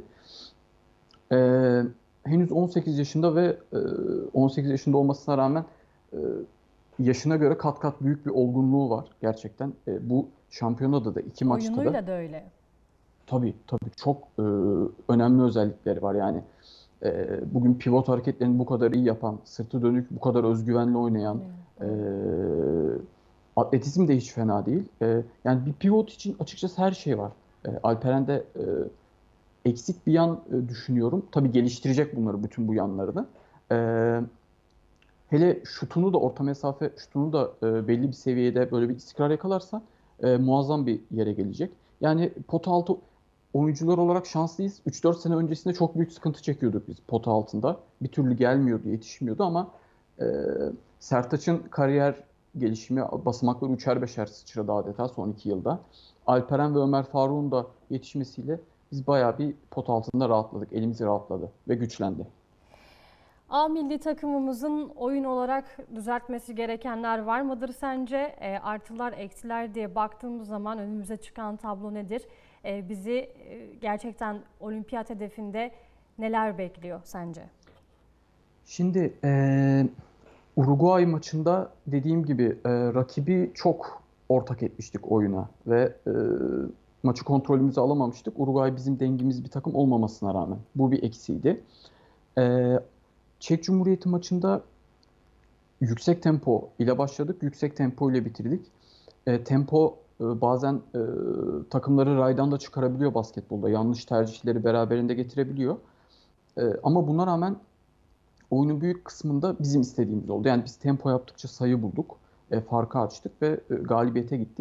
Henüz 18 yaşında ve 18 yaşında olmasına rağmen yaşına göre kat kat büyük bir olgunluğu var gerçekten. Bu şampiyonada da 2 maçta da. Oyunuyla da öyle. Tabii çok önemli özellikleri var yani. Bugün pivot hareketlerini bu kadar iyi yapan, sırtı dönük, bu kadar özgüvenli oynayan, atletizm de hiç fena değil. Yani bir pivot için açıkçası her şey var. Alperen'de eksik bir yan düşünüyorum. Tabii geliştirecek bunları, bütün bu yanlarını. Hele şutunu da, orta mesafe şutunu da belli bir seviyede böyle bir istikrar yakalarsa muazzam bir yere gelecek. Yani pota altı oyuncular olarak şanslıyız. 3-4 sene öncesinde çok büyük sıkıntı çekiyorduk biz pota altında. Bir türlü gelmiyordu, yetişmiyordu ama Sertaç'ın kariyer gelişimi basamakları üçer beşer sıçradı adeta son 2 yılda. Alperen ve Ömer Faruk'un da yetişmesiyle biz bayağı bir pota altında rahatladık. Elimiz rahatladı ve güçlendi. A milli takımımızın oyun olarak düzeltmesi gerekenler var mıdır sence? Artılar, eksiler diye baktığımız zaman önümüze çıkan tablo nedir? Bizi gerçekten olimpiyat hedefinde neler bekliyor sence? Şimdi Uruguay maçında dediğim gibi rakibi çok ortak etmiştik oyuna ve maçı kontrolümüze alamamıştık. Uruguay bizim dengimiz bir takım olmamasına rağmen. Bu bir eksiydi. Çek Cumhuriyeti maçında yüksek tempo ile başladık, yüksek tempo ile bitirdik. Tempo bazen takımları raydan da çıkarabiliyor basketbolda. Yanlış tercihleri beraberinde getirebiliyor. Ama buna rağmen oyunun büyük kısmında bizim istediğimiz oldu. Yani biz tempo yaptıkça sayı bulduk, farkı açtık ve galibiyete gittik.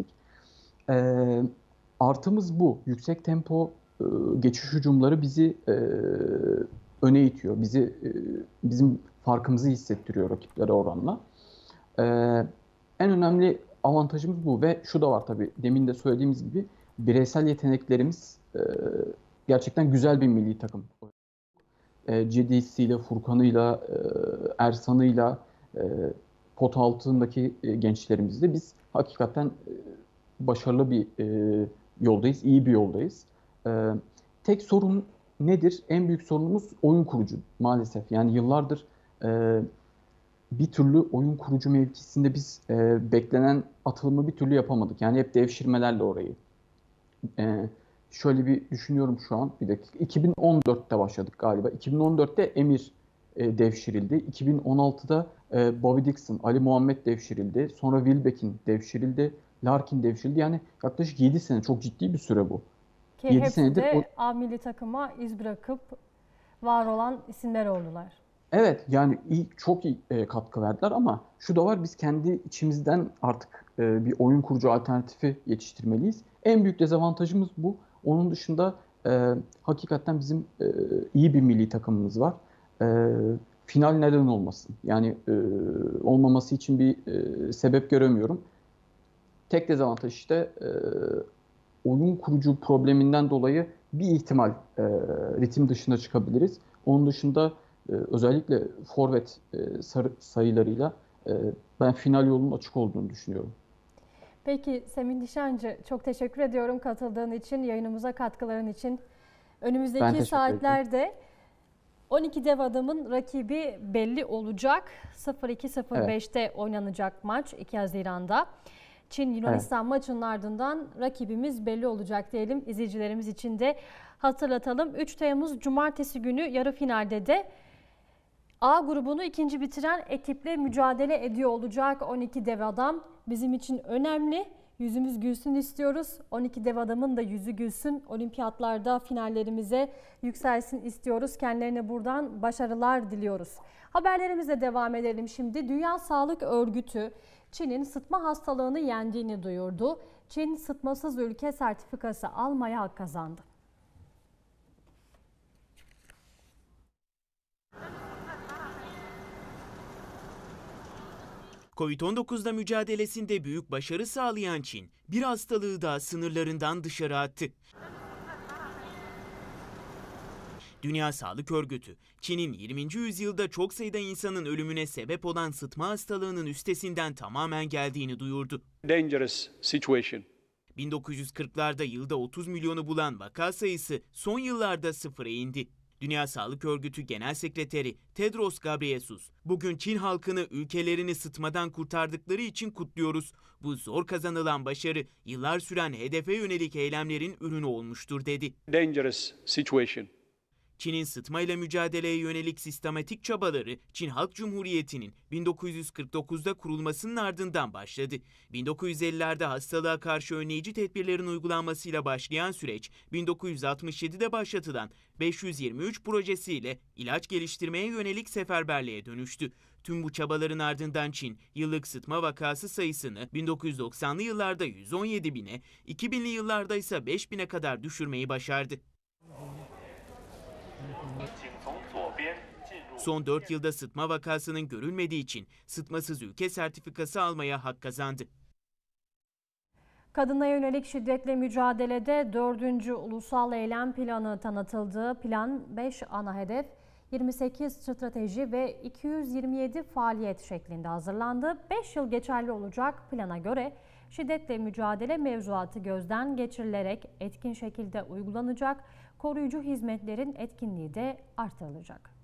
Artımız bu. Yüksek tempo geçiş hücumları bizi öne itiyor. Bizim farkımızı hissettiriyor rakiplere oranla. En önemli avantajımız bu ve şu da var tabii. Demin de söylediğimiz gibi bireysel yeteneklerimiz gerçekten güzel bir milli takım. Cedi'siyle, Furkan'ıyla, Ersan'ıyla, pot altındaki gençlerimizle biz hakikaten başarılı bir yoldayız, iyi bir yoldayız. Tek sorun nedir? En büyük sorunumuz oyun kurucu maalesef. Yani yıllardır bir türlü oyun kurucu mevkisinde biz beklenen atılımı bir türlü yapamadık. Yani hep devşirmelerle orayı. Şöyle bir düşünüyorum şu an, bir dakika. 2014'te başladık galiba. 2014'te Emir devşirildi. 2016'da Bobby Dixon, Ali Muhammed devşirildi. Sonra Wilbekin devşirildi. Larkin devşirildi. Yani yaklaşık 7 sene, çok ciddi bir süre bu. Ki hepsi de A milli takıma iz bırakıp var olan isimler oldular. Evet, yani çok iyi katkı verdiler ama şu da var, biz kendi içimizden artık bir oyun kurucu alternatifi yetiştirmeliyiz. En büyük dezavantajımız bu. Onun dışında Hakikaten bizim iyi bir milli takımımız var. Final neden olmasın? Yani olmaması için bir sebep göremiyorum. Tek dezavantaj işte oyun kurucu probleminden dolayı bir ihtimal ritim dışına çıkabiliriz. Onun dışında özellikle forvet sayılarıyla ben final yolunun açık olduğunu düşünüyorum. Peki Semih Nişancı, çok teşekkür ediyorum katıldığın için, yayınımıza katkıların için. Önümüzdeki saatlerde 12 dev adamın rakibi belli olacak. 02.05'te oynanacak maç 2 Haziran'da. Çin-Yunanistan maçının ardından rakibimiz belli olacak diyelim. İzleyicilerimiz için de hatırlatalım. 3 Temmuz Cumartesi günü yarı finalde de A grubunu ikinci bitiren ekiple mücadele ediyor olacak 12 dev adam. Bizim için önemli. Yüzümüz gülsün istiyoruz. 12 dev adamın da yüzü gülsün. Olimpiyatlarda finallerimize yükselsin istiyoruz. Kendilerine buradan başarılar diliyoruz. Haberlerimize devam edelim şimdi. Dünya Sağlık Örgütü Çin'in sıtma hastalığını yendiğini duyurdu. Çin sıtmasız ülke sertifikası almaya hak kazandı. Covid-19'da mücadelesinde büyük başarı sağlayan Çin, bir hastalığı da sınırlarından dışarı attı. Dünya Sağlık Örgütü, Çin'in 20. yüzyılda çok sayıda insanın ölümüne sebep olan sıtma hastalığının üstesinden tamamen geldiğini duyurdu. Dangerous situation. 1940'larda yılda 30 milyonu bulan vaka sayısı son yıllarda sıfıra indi. Dünya Sağlık Örgütü Genel Sekreteri Tedros Ghebreyesus, "Bugün Çin halkını ülkelerini sıtmadan kurtardıkları için kutluyoruz. Bu zor kazanılan başarı yıllar süren hedefe yönelik eylemlerin ürünü olmuştur," dedi. Dangerous situation. Çin'in sıtmayla mücadeleye yönelik sistematik çabaları Çin Halk Cumhuriyeti'nin 1949'da kurulmasının ardından başladı. 1950'lerde hastalığa karşı önleyici tedbirlerin uygulanmasıyla başlayan süreç, 1967'de başlatılan 523 projesiyle ilaç geliştirmeye yönelik seferberliğe dönüştü. Tüm bu çabaların ardından Çin, yıllık sıtma vakası sayısını 1990'lı yıllarda 117 bine, 2000'li yıllarda ise 5.000'e kadar düşürmeyi başardı. Son 4 yılda sıtma vakasının görülmediği için sıtmasız ülke sertifikası almaya hak kazandı. Kadına yönelik şiddetle mücadelede 4. Ulusal Eylem Planı tanıtıldı. Plan 5 ana hedef, 28 strateji ve 227 faaliyet şeklinde hazırlandı. 5 yıl geçerli olacak plana göre şiddetle mücadele mevzuatı gözden geçirilerek etkin şekilde uygulanacak, koruyucu hizmetlerin etkinliği de artırılacak.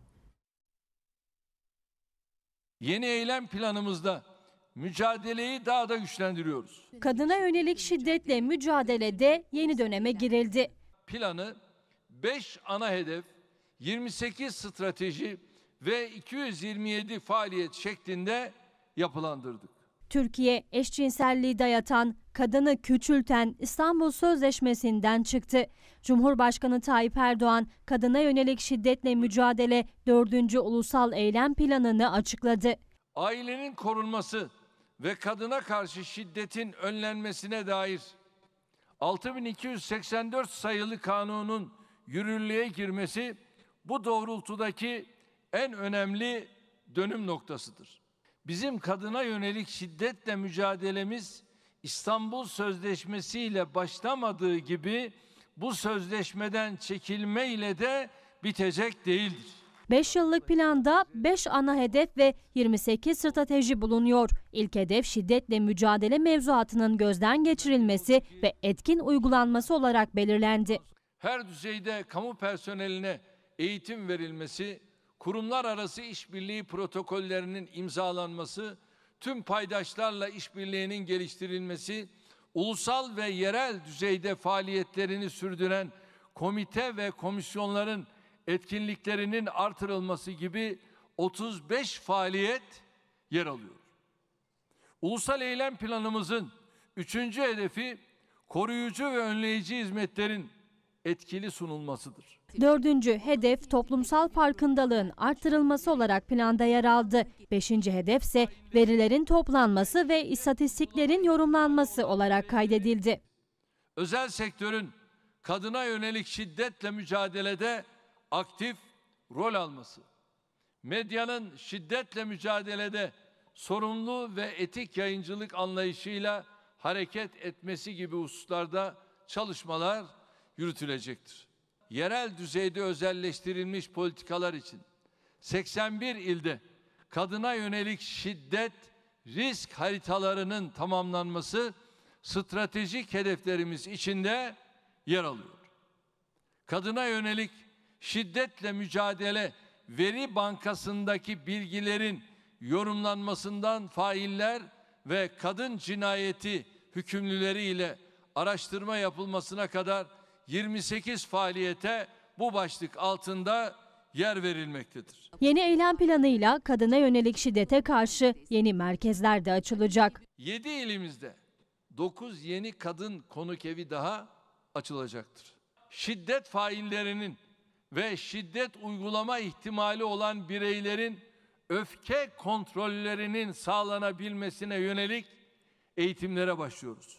Yeni eylem planımızda mücadeleyi daha da güçlendiriyoruz. Kadına yönelik şiddetle mücadelede yeni döneme girildi. Planı 5 ana hedef, 28 strateji ve 227 faaliyet şeklinde yapılandırdık. Türkiye eşcinselliği dayatan, kadını küçülten İstanbul Sözleşmesi'nden çıktı. Cumhurbaşkanı Tayyip Erdoğan, kadına yönelik şiddetle mücadele 4. Ulusal Eylem Planı'nı açıkladı. Ailenin korunması ve kadına karşı şiddetin önlenmesine dair 6284 sayılı kanunun yürürlüğe girmesi bu doğrultudaki en önemli dönüm noktasıdır. Bizim kadına yönelik şiddetle mücadelemiz İstanbul Sözleşmesi ile başlamadığı gibi bu sözleşmeden çekilme ile de bitecek değildir. 5 yıllık planda 5 ana hedef ve 28 strateji bulunuyor. İlk hedef şiddetle mücadele mevzuatının gözden geçirilmesi ve etkin uygulanması olarak belirlendi. Her düzeyde kamu personeline eğitim verilmesi, kurumlar arası işbirliği protokollerinin imzalanması, tüm paydaşlarla işbirliğinin geliştirilmesi, ulusal ve yerel düzeyde faaliyetlerini sürdüren komite ve komisyonların etkinliklerinin artırılması gibi 35 faaliyet yer alıyor. Ulusal Eylem Planımızın 3. hedefi koruyucu ve önleyici hizmetlerin etkili sunulmasıdır. 4. hedef toplumsal farkındalığın artırılması olarak planda yer aldı. 5. hedef ise verilerin toplanması ve istatistiklerin yorumlanması olarak kaydedildi. Özel sektörün kadına yönelik şiddetle mücadelede aktif rol alması, medyanın şiddetle mücadelede sorumlu ve etik yayıncılık anlayışıyla hareket etmesi gibi hususlarda çalışmalar yürütülecektir. Yerel düzeyde özelleştirilmiş politikalar için 81 ilde kadına yönelik şiddet risk haritalarının tamamlanması stratejik hedeflerimiz içinde yer alıyor. Kadına yönelik şiddetle mücadele veri bankasındaki bilgilerin yorumlanmasından failler ve kadın cinayeti hükümlüleri ile araştırma yapılmasına kadar 28 faaliyete bu başlık altında yer verilmektedir. Yeni eylem planıyla kadına yönelik şiddete karşı yeni merkezler de açılacak. 7 ilimizde 9 yeni kadın konuk evi daha açılacaktır. Şiddet faillerinin ve şiddet uygulama ihtimali olan bireylerin öfke kontrollerinin sağlanabilmesine yönelik eğitimlere başlıyoruz.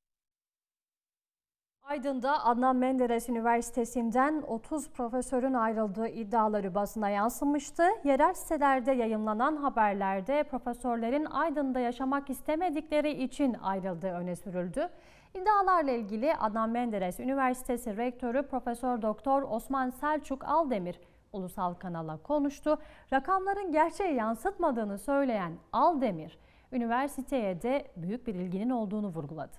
Aydın'da Adnan Menderes Üniversitesi'nden 30 profesörün ayrıldığı iddiaları basına yansımıştı. Yerel sitelerde yayımlanan haberlerde profesörlerin Aydın'da yaşamak istemedikleri için ayrıldığı öne sürüldü. İddialarla ilgili Adnan Menderes Üniversitesi Rektörü Profesör Doktor Osman Selçuk Aldemir ulusal kanala konuştu. Rakamların gerçeği yansıtmadığını söyleyen Aldemir, üniversiteye de büyük bir ilginin olduğunu vurguladı.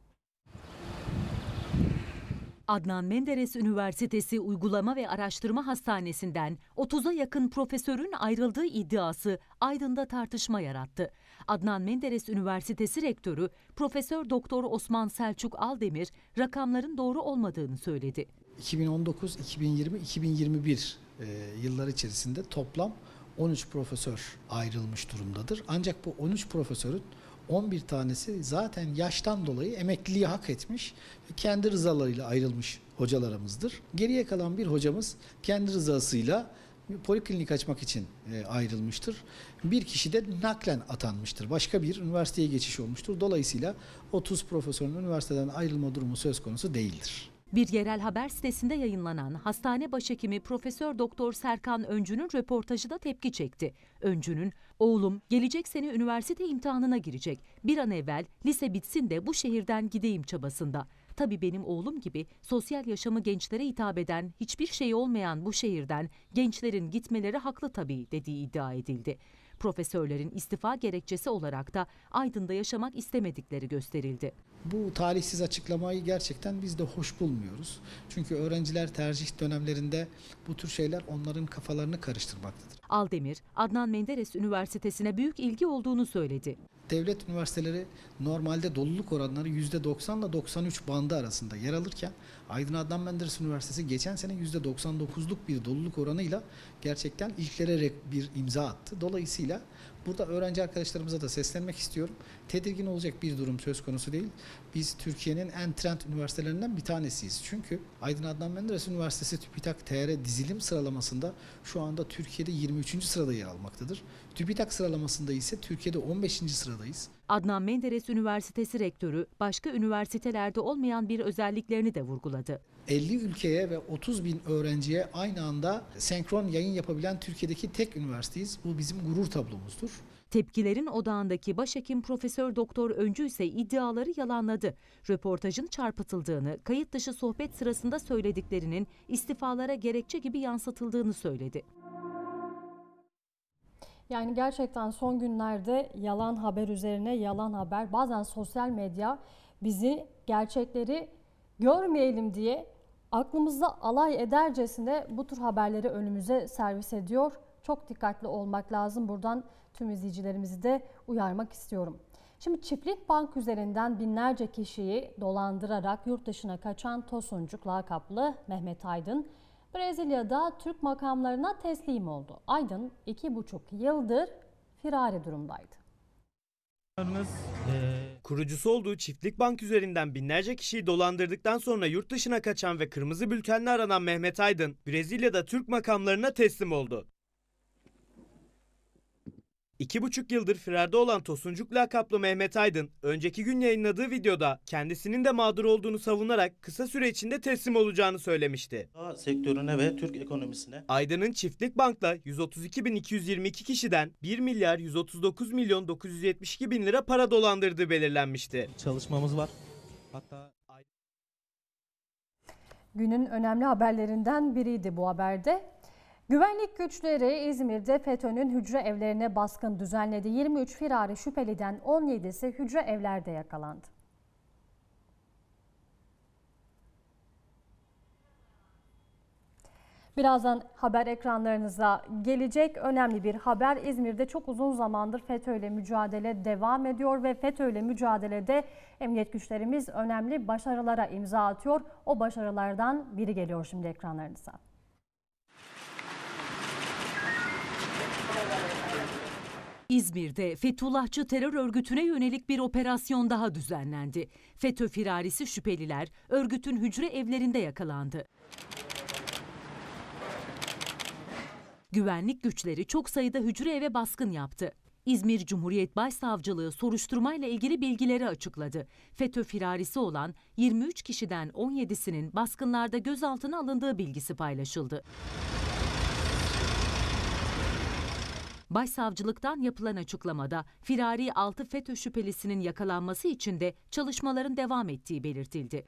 Adnan Menderes Üniversitesi Uygulama ve Araştırma Hastanesi'nden 30'a yakın profesörün ayrıldığı iddiası Aydın'da tartışma yarattı. Adnan Menderes Üniversitesi Rektörü Profesör Doktor Osman Selçuk Aldemir rakamların doğru olmadığını söyledi. 2019, 2020, 2021 yıllar içerisinde toplam 13 profesör ayrılmış durumdadır. Ancak bu 13 profesörün 11 tanesi zaten yaştan dolayı emekliliği hak etmiş ve kendi rızalarıyla ayrılmış hocalarımızdır. Geriye kalan bir hocamız kendi rızasıyla poliklinik açmak için ayrılmıştır. Bir kişi de naklen atanmıştır. Başka bir üniversiteye geçiş olmuştur. Dolayısıyla 30 profesörün üniversiteden ayrılma durumu söz konusu değildir. Bir yerel haber sitesinde yayınlanan hastane başhekimi Profesör Doktor Serkan Öncü'nün röportajı da tepki çekti. Öncü'nün "Oğlum gelecek sene üniversite imtihanına girecek. Bir an evvel lise bitsin de bu şehirden gideyim" çabasında. Tabii benim oğlum gibi sosyal yaşamı gençlere hitap eden, hiçbir şey olmayan bu şehirden gençlerin gitmeleri haklı tabii dediği iddia edildi. Profesörlerin istifa gerekçesi olarak da Aydın'da yaşamak istemedikleri gösterildi. Bu talihsiz açıklamayı gerçekten biz de hoş bulmuyoruz. Çünkü öğrenciler tercih dönemlerinde bu tür şeyler onların kafalarını karıştırmaktadır. Aldemir, Adnan Menderes Üniversitesi'ne büyük ilgi olduğunu söyledi. Devlet üniversiteleri normalde doluluk oranları %90 ile 93 bandı arasında yer alırken Aydın Adnan Menderes Üniversitesi geçen sene %99'luk bir doluluk oranıyla gerçekten ilklere bir imza attı. Dolayısıyla burada öğrenci arkadaşlarımıza da seslenmek istiyorum. Tedirgin olacak bir durum söz konusu değil. Biz Türkiye'nin en trend üniversitelerinden bir tanesiyiz. Çünkü Aydın Adnan Menderes Üniversitesi TÜBİTAK TR dizilim sıralamasında şu anda Türkiye'de 23. sırada yer almaktadır. TÜBİTAK sıralamasında ise Türkiye'de 15. sıradayız. Adnan Menderes Üniversitesi Rektörü başka üniversitelerde olmayan bir özelliklerini de vurguladı. 50 ülkeye ve 30 bin öğrenciye aynı anda senkron yayın yapabilen Türkiye'deki tek üniversiteyiz. Bu bizim gurur tablomuzdur. Tepkilerin odağındaki başhekim Profesör Doktor Öncü ise iddiaları yalanladı. Röportajın çarpıtıldığını, kayıt dışı sohbet sırasında söylediklerinin istifalara gerekçe gibi yansıtıldığını söyledi. Yani gerçekten son günlerde yalan haber üzerine yalan haber, bazen sosyal medya bizi gerçekleri görmeyelim diye aklımızda alay edercesine bu tür haberleri önümüze servis ediyor. Çok dikkatli olmak lazım. Buradan tüm izleyicilerimizi de uyarmak istiyorum. Şimdi Çiftlik Bank üzerinden binlerce kişiyi dolandırarak yurt dışına kaçan Tosuncuk lakaplı Mehmet Aydın, Brezilya'da Türk makamlarına teslim oldu. Aydın 2,5 yıldır firari durumdaydı. Kurucusu olduğu Çiftlik Bank üzerinden binlerce kişiyi dolandırdıktan sonra yurt dışına kaçan ve kırmızı bültenle aranan Mehmet Aydın, Brezilya'da Türk makamlarına teslim oldu. 2,5 yıldır firarda olan Tosuncuk lakaplı Mehmet Aydın, önceki gün yayınladığı videoda kendisinin de mağdur olduğunu savunarak kısa süre içinde teslim olacağını söylemişti. Sektörüne ve Türk ekonomisine. Aydın'ın Çiftlik Bank'la 132.222 kişiden 1 milyar 139 milyon 972 bin lira para dolandırdığı belirlenmişti. Çalışmamız var. Hatta Günün önemli haberlerinden biriydi bu haberde. Güvenlik güçleri İzmir'de FETÖ'nün hücre evlerine baskın düzenledi. 23 firari şüpheliden 17'si hücre evlerde yakalandı. Birazdan haber ekranlarınıza gelecek önemli bir haber. İzmir'de çok uzun zamandır FETÖ ile mücadele devam ediyor ve FETÖ ile mücadelede emniyet güçlerimiz önemli başarılara imza atıyor. O başarılardan biri geliyor şimdi ekranlarınıza. İzmir'de Fethullahçı terör örgütüne yönelik bir operasyon daha düzenlendi. FETÖ firarisi şüpheliler örgütün hücre evlerinde yakalandı. Güvenlik güçleri çok sayıda hücre eve baskın yaptı. İzmir Cumhuriyet Başsavcılığı soruşturmayla ilgili bilgileri açıkladı. FETÖ firarisi olan 23 kişiden 17'sinin baskınlarda gözaltına alındığı bilgisi paylaşıldı. Başsavcılıktan yapılan açıklamada firari 6 FETÖ şüphelisinin yakalanması için de çalışmaların devam ettiği belirtildi.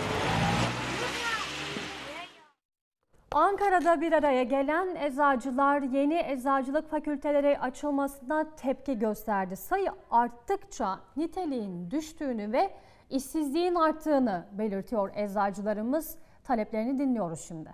Ankara'da bir araya gelen eczacılar yeni eczacılık fakülteleri açılmasına tepki gösterdi. Sayı arttıkça niteliğin düştüğünü ve işsizliğin arttığını belirtiyor eczacılarımız. Taleplerini dinliyoruz şimdi.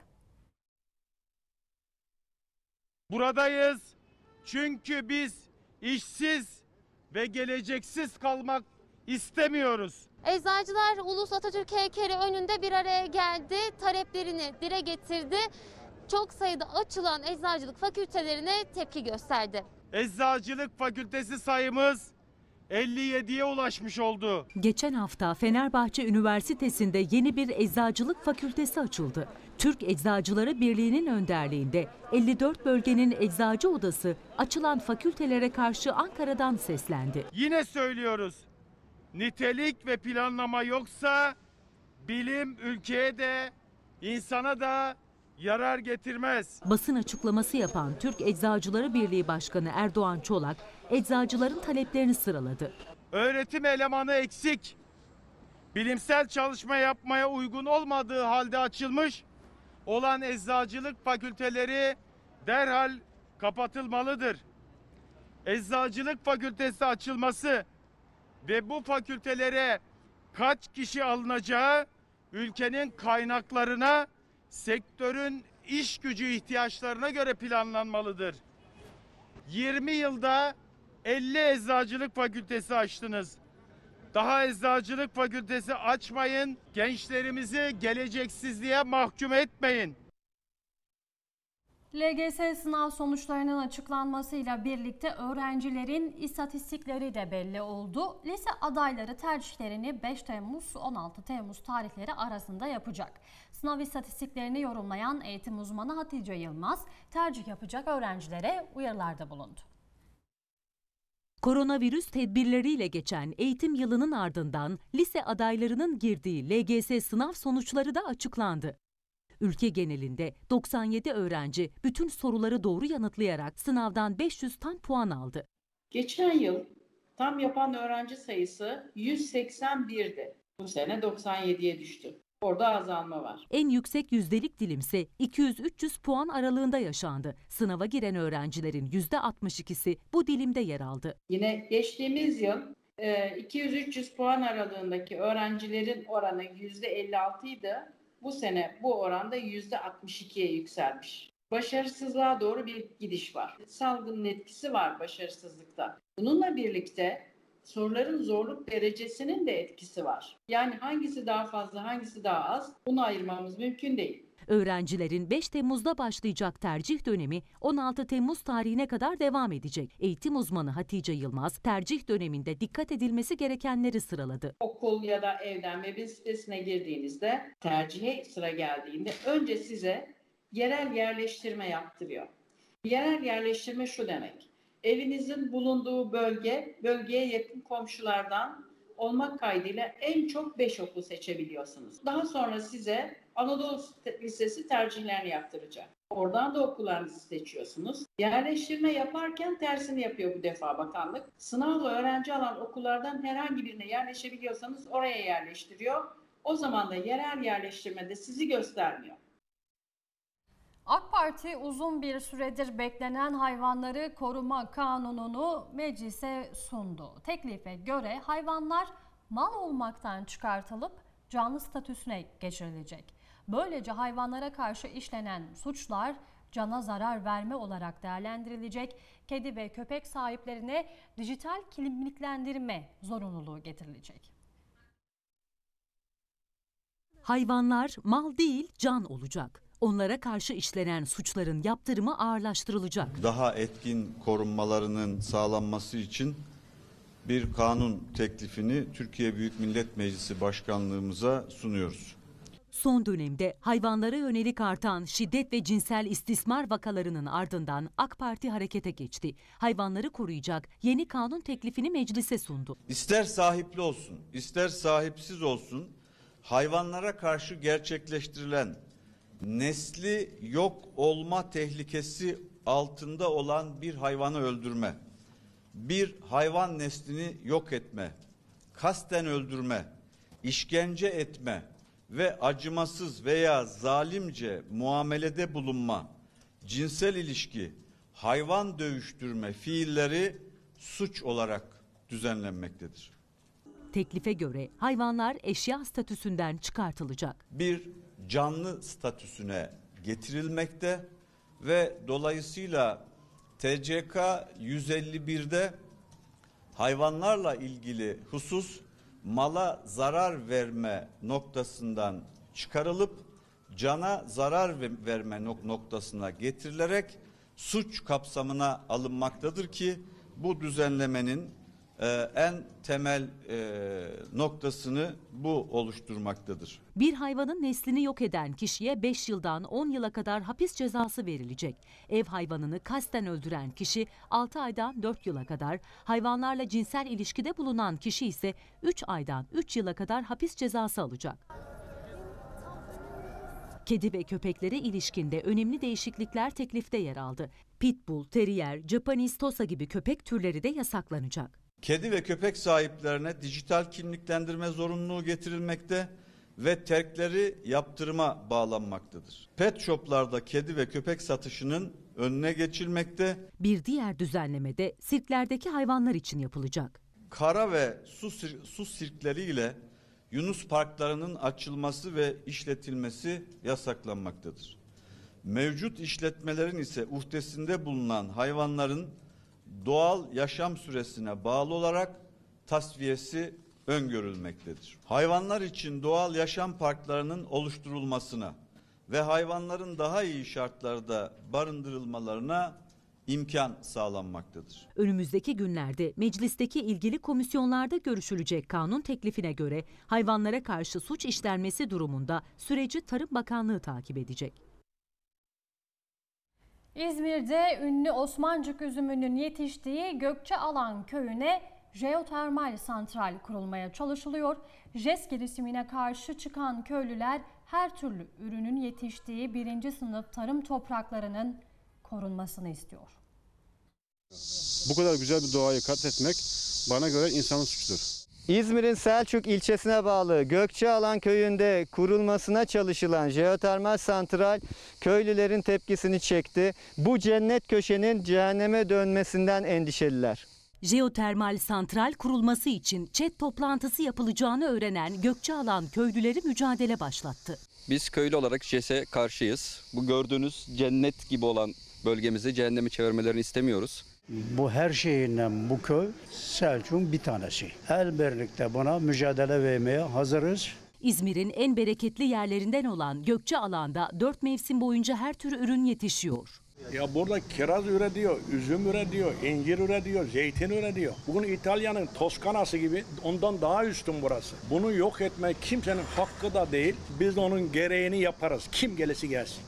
Buradayız çünkü biz işsiz ve geleceksiz kalmak istemiyoruz. Eczacılar Ulus Atatürk heykeli önünde bir araya geldi, taleplerini dile getirdi. Çok sayıda açılan eczacılık fakültelerine tepki gösterdi. Eczacılık fakültesi sayımız 57'ye ulaşmış oldu. Geçen hafta Fenerbahçe Üniversitesi'nde yeni bir eczacılık fakültesi açıldı. Türk Eczacıları Birliği'nin önderliğinde 54 bölgenin eczacı odası açılan fakültelere karşı Ankara'dan seslendi. Yine söylüyoruz. Nitelik ve planlama yoksa bilim ülkeye de insana da yarar getirmez. Basın açıklaması yapan Türk Eczacıları Birliği Başkanı Erdoğan Çolak, eczacıların taleplerini sıraladı. Öğretim elemanı eksik, bilimsel çalışma yapmaya uygun olmadığı halde açılmış olan eczacılık fakülteleri derhal kapatılmalıdır. Eczacılık fakültesi açılması ve bu fakültelere kaç kişi alınacağı ülkenin kaynaklarına, sektörün iş gücü ihtiyaçlarına göre planlanmalıdır. 20 yılda 50 eczacılık fakültesi açtınız. Daha eczacılık fakültesi açmayın, gençlerimizi geleceksizliğe mahkum etmeyin. LGS sınav sonuçlarının açıklanmasıyla birlikte öğrencilerin istatistikleri de belli oldu. Lise adayları tercihlerini 5 Temmuz-16 Temmuz tarihleri arasında yapacak. Sınav istatistiklerini yorumlayan eğitim uzmanı Hatice Yılmaz, tercih yapacak öğrencilere uyarılarda bulundu. Koronavirüs tedbirleriyle geçen eğitim yılının ardından lise adaylarının girdiği LGS sınav sonuçları da açıklandı. Ülke genelinde 97 öğrenci bütün soruları doğru yanıtlayarak sınavdan 500 tam puan aldı. Geçen yıl tam yapan öğrenci sayısı 181'di. Bu sene 97'ye düştü. Orada azalma var. En yüksek yüzdelik dilimse 200-300 puan aralığında yaşandı. Sınava giren öğrencilerin %62'si bu dilimde yer aldı. Yine geçtiğimiz yıl 200-300 puan aralığındaki öğrencilerin oranı %56 idi. Bu sene bu oranda %62'ye yükselmiş. Başarısızlığa doğru bir gidiş var. Salgının etkisi var başarısızlıkta. Bununla birlikte soruların zorluk derecesinin de etkisi var. Yani hangisi daha fazla, hangisi daha az bunu ayırmamız mümkün değil. Öğrencilerin 5 Temmuz'da başlayacak tercih dönemi 16 Temmuz tarihine kadar devam edecek. Eğitim uzmanı Hatice Yılmaz tercih döneminde dikkat edilmesi gerekenleri sıraladı. Okul ya da evden web sitesine girdiğinizde tercihe sıra geldiğinde önce size yerel yerleştirme yaptırıyor. Yerel yerleştirme şu demek. Evinizin bulunduğu bölgeye yakın komşulardan olmak kaydıyla en çok 5 okul seçebiliyorsunuz. Daha sonra size Anadolu Lisesi tercihlerini yaptıracak. Oradan da okullarınızı seçiyorsunuz. Yerleştirme yaparken tersini yapıyor bu defa bakanlık. Sınavla öğrenci alan okullardan herhangi birine yerleşebiliyorsanız oraya yerleştiriyor. O zaman da yerel yerleştirmede sizi göstermiyor. AK Parti uzun bir süredir beklenen hayvanları koruma kanununu meclise sundu. Teklife göre hayvanlar mal olmaktan çıkartılıp canlı statüsüne geçirilecek. Böylece hayvanlara karşı işlenen suçlar cana zarar verme olarak değerlendirilecek. Kedi ve köpek sahiplerine dijital kimliklendirme zorunluluğu getirilecek. Hayvanlar mal değil can olacak. Onlara karşı işlenen suçların yaptırımı ağırlaştırılacak. Daha etkin korunmalarının sağlanması için bir kanun teklifini Türkiye Büyük Millet Meclisi Başkanlığımıza sunuyoruz. Son dönemde hayvanlara yönelik artan şiddet ve cinsel istismar vakalarının ardından AK Parti harekete geçti. Hayvanları koruyacak yeni kanun teklifini meclise sundu. İster sahipli olsun, ister sahipsiz olsun, hayvanlara karşı gerçekleştirilen nesli yok olma tehlikesi altında olan bir hayvanı öldürme, bir hayvan neslini yok etme, kasten öldürme, işkence etme ve acımasız veya zalimce muamelede bulunma, cinsel ilişki, hayvan dövüştürme fiilleri suç olarak düzenlenmektedir. Teklife göre hayvanlar eşya statüsünden çıkartılacak. Bir canlı statüsüne getirilmekte ve dolayısıyla TCK 151'de hayvanlarla ilgili husus mala zarar verme noktasından çıkarılıp cana zarar verme noktasına getirilerek suç kapsamına alınmaktadır ki bu düzenlemenin en temel noktasını bu oluşturmaktadır. Bir hayvanın neslini yok eden kişiye 5 yıldan 10 yıla kadar hapis cezası verilecek. Ev hayvanını kasten öldüren kişi 6 aydan 4 yıla kadar, hayvanlarla cinsel ilişkide bulunan kişi ise 3 aydan 3 yıla kadar hapis cezası alacak. Kedi ve köpeklere ilişkinde önemli değişiklikler teklifte yer aldı. Pitbull, Terrier, Japanese Tosa gibi köpek türleri de yasaklanacak. Kedi ve köpek sahiplerine dijital kimliklendirme zorunluluğu getirilmekte ve terkleri yaptırıma bağlanmaktadır. Pet shoplarda kedi ve köpek satışının önüne geçilmekte. Bir diğer düzenleme de sirklerdeki hayvanlar için yapılacak. Kara ve su sirkleriyle Yunus parklarının açılması ve işletilmesi yasaklanmaktadır. Mevcut işletmelerin ise uhdesinde bulunan hayvanların doğal yaşam süresine bağlı olarak tasfiyesi öngörülmektedir. Hayvanlar için doğal yaşam parklarının oluşturulmasına ve hayvanların daha iyi şartlarda barındırılmalarına imkan sağlanmaktadır. Önümüzdeki günlerde meclisteki ilgili komisyonlarda görüşülecek kanun teklifine göre hayvanlara karşı suç işlenmesi durumunda süreci Tarım Bakanlığı takip edecek. İzmir'de ünlü Osmancık üzümünün yetiştiği Gökçealan köyüne jeotermal santral kurulmaya çalışılıyor. JES girişimine karşı çıkan köylüler her türlü ürünün yetiştiği 1. sınıf tarım topraklarının korunmasını istiyor. Bu kadar güzel bir doğayı katletmek bana göre insanın suçudur. İzmir'in Selçuk ilçesine bağlı Gökçealan köyünde kurulmasına çalışılan jeotermal santral köylülerin tepkisini çekti. Bu cennet köşenin cehenneme dönmesinden endişeliler. Jeotermal santral kurulması için ÇED toplantısı yapılacağını öğrenen Gökçealan köylüleri mücadele başlattı. Biz köylü olarak JES'e karşıyız. Bu gördüğünüz cennet gibi olan bölgemizi cehenneme çevirmelerini istemiyoruz. Bu her şeyinden bu köy Selçuk'un bir tanesi. El birlikte buna mücadele vermeye hazırız. İzmir'in en bereketli yerlerinden olan Gökçealan'da 4 mevsim boyunca her tür ürün yetişiyor. Ya burada kiraz üretiyor, üzüm üretiyor, incir üretiyor, zeytin üretiyor. Bugün İtalya'nın Toskana'sı gibi ondan daha üstün burası. Bunu yok etmek kimsenin hakkı da değil. Biz de onun gereğini yaparız. Kim gelirse gelsin.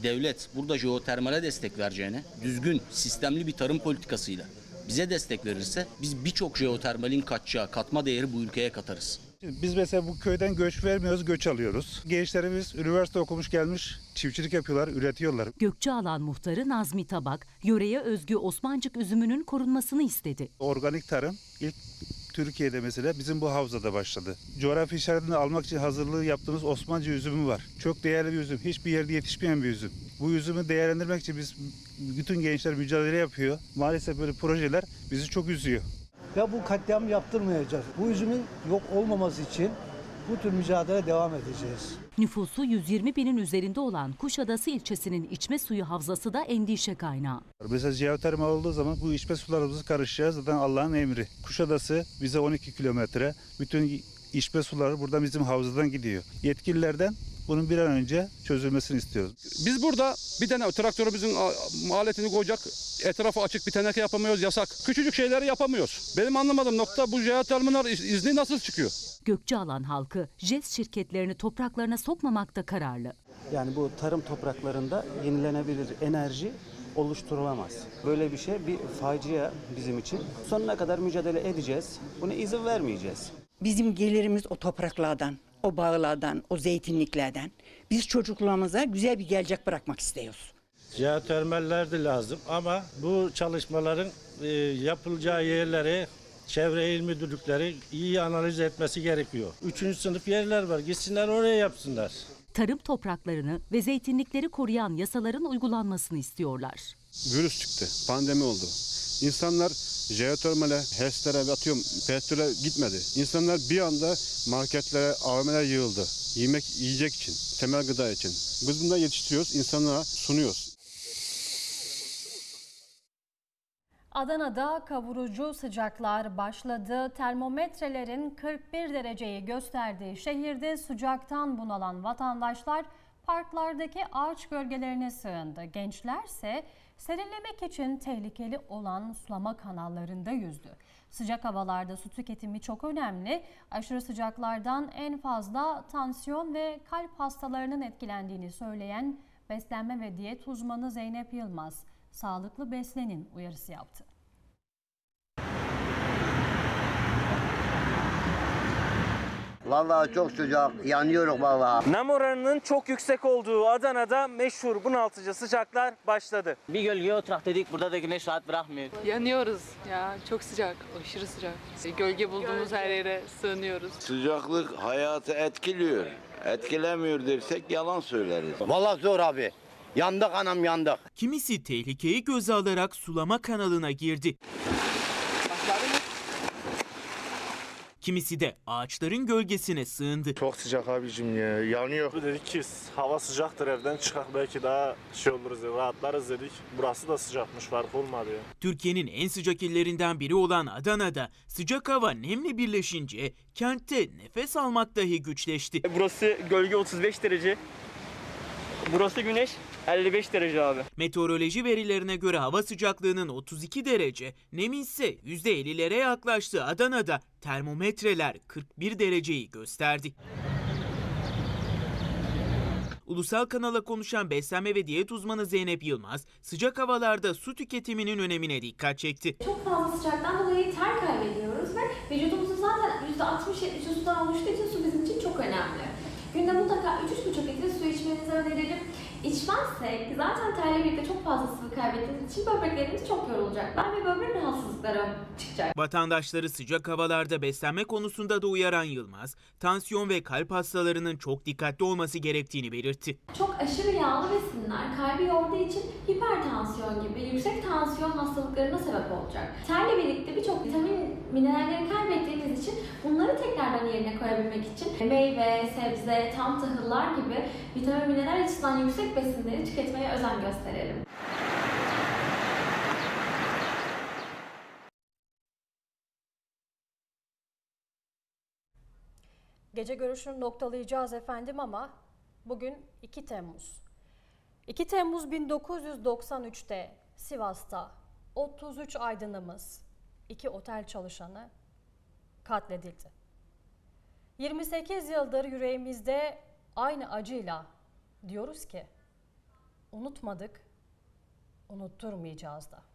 devlet burada jeotermale destek vereceğine, düzgün, sistemli bir tarım politikasıyla bize destek verirse biz birçok jeotermalin katacağı katma değeri bu ülkeye katarız. Biz mesela bu köyden göç vermiyoruz, göç alıyoruz. Gençlerimiz üniversite okumuş gelmiş, çiftçilik yapıyorlar, üretiyorlar. Gökçealan muhtarı Nazmi Tabak, yöreye özgü Osmancık üzümünün korunmasını istedi. Organik tarım ilk Türkiye'de mesela bizim bu havzada başladı. Coğrafi işaretini almak için hazırlığı yaptığımız Osmanlı üzümü var. Çok değerli bir üzüm, hiçbir yerde yetişmeyen bir üzüm. Bu üzümü değerlendirmek için bütün gençler mücadele yapıyor. Maalesef böyle projeler bizi çok üzüyor. Ya bu katliam yaptırmayacağız. Bu üzümün yok olmaması için bu tür mücadele devam edeceğiz. Nüfusu 120 binin üzerinde olan Kuşadası ilçesinin içme suyu havzası da endişe kaynağı. Mesela jeotermal olduğu zaman bu içme sularımızı karışacağız. Zaten Allah'ın emri. Kuşadası bize 12 kilometre. Bütün içme suları buradan bizim havzadan gidiyor. Yetkililerden bunun bir an önce çözülmesini istiyoruz. Biz burada bir tane traktörümüzün aletini koyacak, etrafı açık bir teneke yapamıyoruz, yasak. Küçücük şeyleri yapamıyoruz. Benim anlamadığım nokta bu jeotermal izni nasıl çıkıyor? Gökçealan halkı JES şirketlerini topraklarına sokmamakta kararlı. Yani bu tarım topraklarında yenilenebilir enerji oluşturulamaz. Böyle bir şey bir facia bizim için. Sonuna kadar mücadele edeceğiz. Buna izin vermeyeceğiz. Bizim gelirimiz o topraklardan, o bağlardan, o zeytinliklerden. Biz çocuklarımıza güzel bir gelecek bırakmak istiyoruz. Jeotermaller de lazım ama bu çalışmaların yapılacağı yerleri Çevre İl Müdürlükleri iyi analiz etmesi gerekiyor. 3. sınıf yerler var. Gitsinler oraya yapsınlar. Tarım topraklarını ve zeytinlikleri koruyan yasaların uygulanmasını istiyorlar. Virüs çıktı, pandemi oldu. İnsanlar jeotermale, HES'lere ve atıyorum petrole gitmedi. İnsanlar bir anda marketlere, AVM'lere yığıldı. Yiyecek için, temel gıda için. Biz bunları yetiştiriyoruz, insanlara sunuyoruz. Adana'da kavurucu sıcaklar başladı. Termometrelerin 41 dereceyi gösterdiği şehirde sıcaktan bunalan vatandaşlar parklardaki ağaç gölgelerine sığındı. Gençlerse serinlemek için tehlikeli olan sulama kanallarında yüzdü. Sıcak havalarda su tüketimi çok önemli. Aşırı sıcaklardan en fazla tansiyon ve kalp hastalarının etkilendiğini söyleyen beslenme ve diyet uzmanı Zeynep Yılmaz, sağlıklı beslenin uyarısı yaptı. Vallahi çok sıcak, yanıyoruz vallahi. Nem oranının çok yüksek olduğu Adana'da meşhur bunaltıcı sıcaklar başladı. Bir gölgeye oturak dedik, burada da güneş rahat bırakmıyor. Yanıyoruz ya, çok sıcak, aşırı sıcak. Gölge bulduğumuz her yere sığınıyoruz. Sıcaklık hayatı etkiliyor. Etkilemiyor dersek yalan söyleriz. Vallahi zor abi. Yandık anam yandık. Kimisi tehlikeyi göze alarak sulama kanalına girdi. Kimisi de ağaçların gölgesine sığındı. Çok sıcak abicim ya, yanıyor. Dedik ki hava sıcaktır, evden çıkak belki daha oluruz, rahatlarız dedik. Burası da sıcakmış, fark olmadı ya. Türkiye'nin en sıcak illerinden biri olan Adana'da sıcak hava nemle birleşince kentte nefes almak dahi güçleşti. Burası gölge 35 derece. Burası güneş 55 derece abi. Meteoroloji verilerine göre hava sıcaklığının 32 derece, nemin ise %50'lere yaklaştı. Adana'da termometreler 41 dereceyi gösterdi. Ulusal kanala konuşan beslenme ve diyet uzmanı Zeynep Yılmaz, sıcak havalarda su tüketiminin önemine dikkat çekti. Çok fazla sıcaktan dolayı ter kaybediyoruz ve vücudumuzun zaten %60-70'i sudan oluştuğu için su bizim için çok önemli. Günde mutlaka 3-3,5 litre su içmenizi öneririm. İçmezsek zaten terle birlikte çok fazla sıvı kaybettiğimiz için böbreklerimiz çok yorulacaklar ve böbrek rahatsızlıkları çıkacak. Vatandaşları sıcak havalarda beslenme konusunda da uyaran Yılmaz, tansiyon ve kalp hastalarının çok dikkatli olması gerektiğini belirtti. Çok aşırı yağlı besinler kalbi yorduğu için hipertansiyon gibi yüksek tansiyon hastalıklarına sebep olacak. Terle birlikte birçok vitamin, mineralleri kaybettiğimiz için bunları tekrardan yerine koyabilmek için meyve, sebze, tam tahıllar gibi vitamin, mineral açısından yüksek besinleri tüketmeye özen gösterelim. Gece görüşünü noktalayacağız efendim ama bugün 2 Temmuz. 2 Temmuz 1993'te Sivas'ta 33 aydınımız, 2 otel çalışanı katledildi. 28 yıldır yüreğimizde aynı acıyla diyoruz ki unutmadık, unutturmayacağız da.